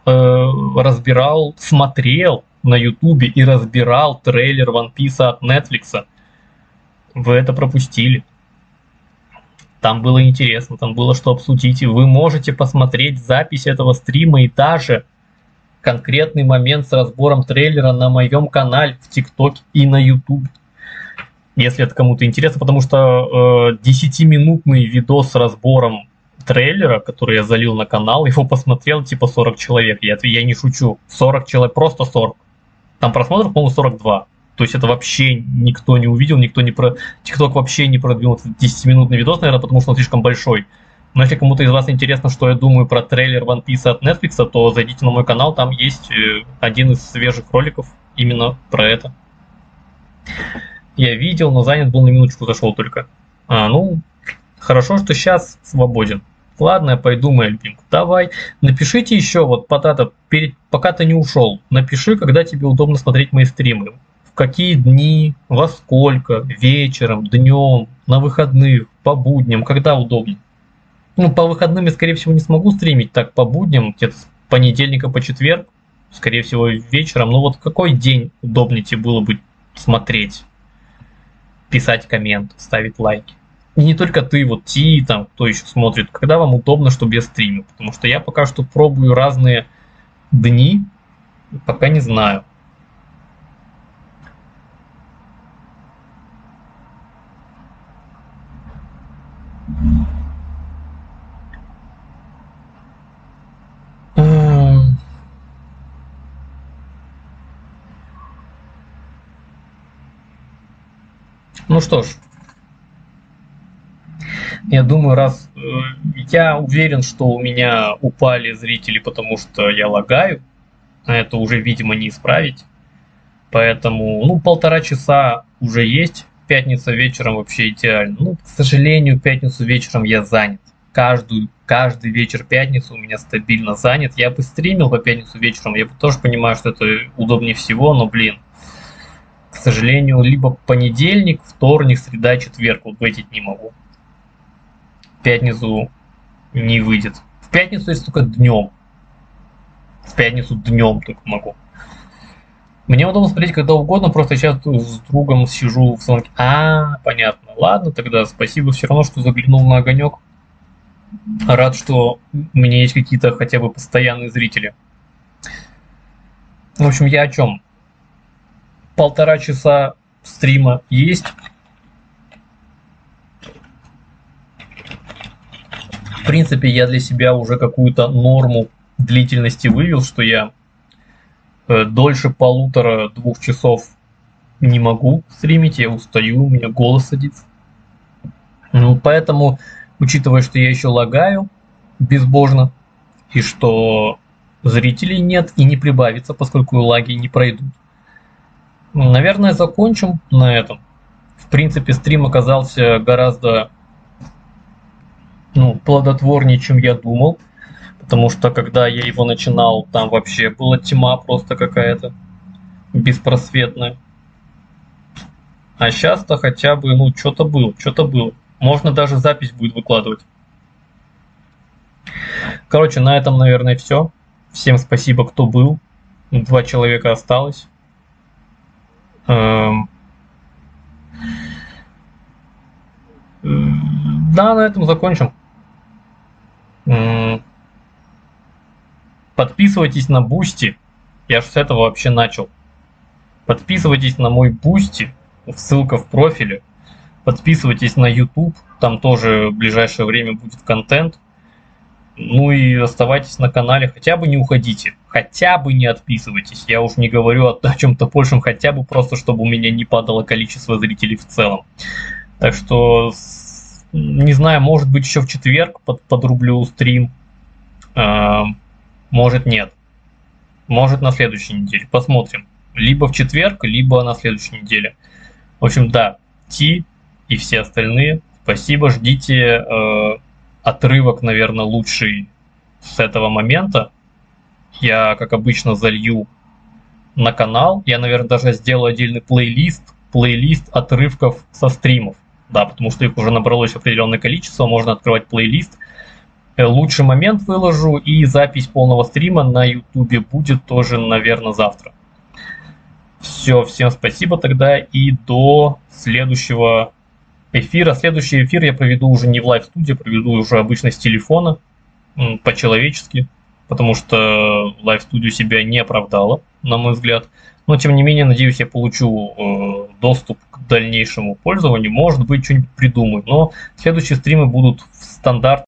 смотрел на Ютубе и разбирал трейлер One Piece от Netflix. Вы это пропустили. Там было интересно, там было что обсудить. И вы можете посмотреть запись этого стрима и даже конкретный момент с разбором трейлера на моем канале в ТикТоке и на Ютубе. Если это кому-то интересно, потому что 10-минутный видос с разбором трейлера, который я залил на канал, его посмотрел типа 40 человек. Я не шучу. 40 человек, просто 40. Там просмотров, по-моему, 42. То есть это вообще никто не увидел, ТикТок вообще не продвинул 10-минутный видос, наверное, потому что он слишком большой. Но если кому-то из вас интересно, что я думаю про трейлер One Piece от Netflix, то зайдите на мой канал, там есть один из свежих роликов именно про это. Я видел, но занят был, на минуточку зашел только. Ну, хорошо, что сейчас свободен. Ладно, я пойду, моя любимка. Давай, напишите еще, вот пока ты не ушел, напиши, когда тебе удобно смотреть мои стримы. В какие дни, во сколько, вечером, днем, на выходных, по будням, когда удобно. Ну, по выходным я, скорее всего, не смогу стримить, так по будням, где-то с понедельника по четверг, скорее всего, вечером. Ну вот какой день удобнее тебе было бы смотреть, писать коммент, ставить лайки? И не только ты, вот Ти, там, кто еще смотрит, когда вам удобно, чтобы я стримил. Потому что я пока что пробую разные дни, пока не знаю. Ну что ж, я думаю, раз я уверен, что у меня упали зрители, потому что я лагаю, это уже, видимо, не исправить. Поэтому, ну, 1,5 часа уже есть. Пятница вечером вообще идеально. Ну, к сожалению, пятницу вечером я занят. Каждый вечер пятницу у меня стабильно занят. Я бы стримил по пятницу вечером, я бы тоже понимаю, что это удобнее всего, но, блин, к сожалению, либо понедельник, вторник, среда, четверг, вот в эти дни могу. В пятницу не выйдет. В пятницу есть только днем. В пятницу днем только могу. Мне удобно смотреть когда угодно, просто сейчас с другом сижу в салонке. Понятно. Ладно, тогда спасибо все равно, что заглянул на огонек. Рад, что у меня есть какие-то хотя бы постоянные зрители. В общем, я о чем? 1,5 часа стрима есть. В принципе, я для себя уже какую-то норму длительности вывел, что я дольше 1,5-2 часов не могу стримить, я устаю, у меня голос садится. Ну, поэтому, учитывая, что я еще лагаю безбожно, и что зрителей нет и не прибавится, поскольку лаги не пройдут, наверное, закончим на этом. В принципе, стрим оказался гораздо плодотворнее, чем я думал. Потому что, когда я его начинал, там вообще была тьма просто какая-то беспросветная. А сейчас-то хотя бы, что-то было. Можно даже запись будет выкладывать. Короче, на этом, наверное, все. Всем спасибо, кто был. 2 человека осталось. Да, на этом закончим. Подписывайтесь на Boosty. Я же с этого вообще начал. Подписывайтесь на мой Boosty. Ссылка в профиле. Подписывайтесь на YouTube. Там тоже в ближайшее время будет контент. Ну и оставайтесь на канале. Хотя бы не уходите. Хотя бы не отписывайтесь. Я уж не говорю о чем-то большем. Хотя бы просто, чтобы у меня не падало количество зрителей в целом. Так что, не знаю, может быть еще в четверг подрублю стрим. Может нет. Может на следующей неделе. Посмотрим. Либо в четверг, либо на следующей неделе. В общем, да. Ти и все остальные. Спасибо. Ждите отрывок, наверное, лучший с этого момента. Я, как обычно, залью на канал. Я, наверное, даже сделаю отдельный плейлист отрывков со стримов. Да, потому что их уже набралось определенное количество. Можно открывать плейлист. Лучший момент выложу, и запись полного стрима на YouTube будет тоже, наверное, завтра. Все, всем спасибо тогда и до следующего эфира. Следующий эфир я проведу уже не в лайв-студии, проведу уже обычно с телефона, по-человечески, потому что лайв-студию себя не оправдала, на мой взгляд. Но, тем не менее, надеюсь, я получу доступ к дальнейшему пользованию. Может быть, что-нибудь придумаю. Но следующие стримы будут в стандартном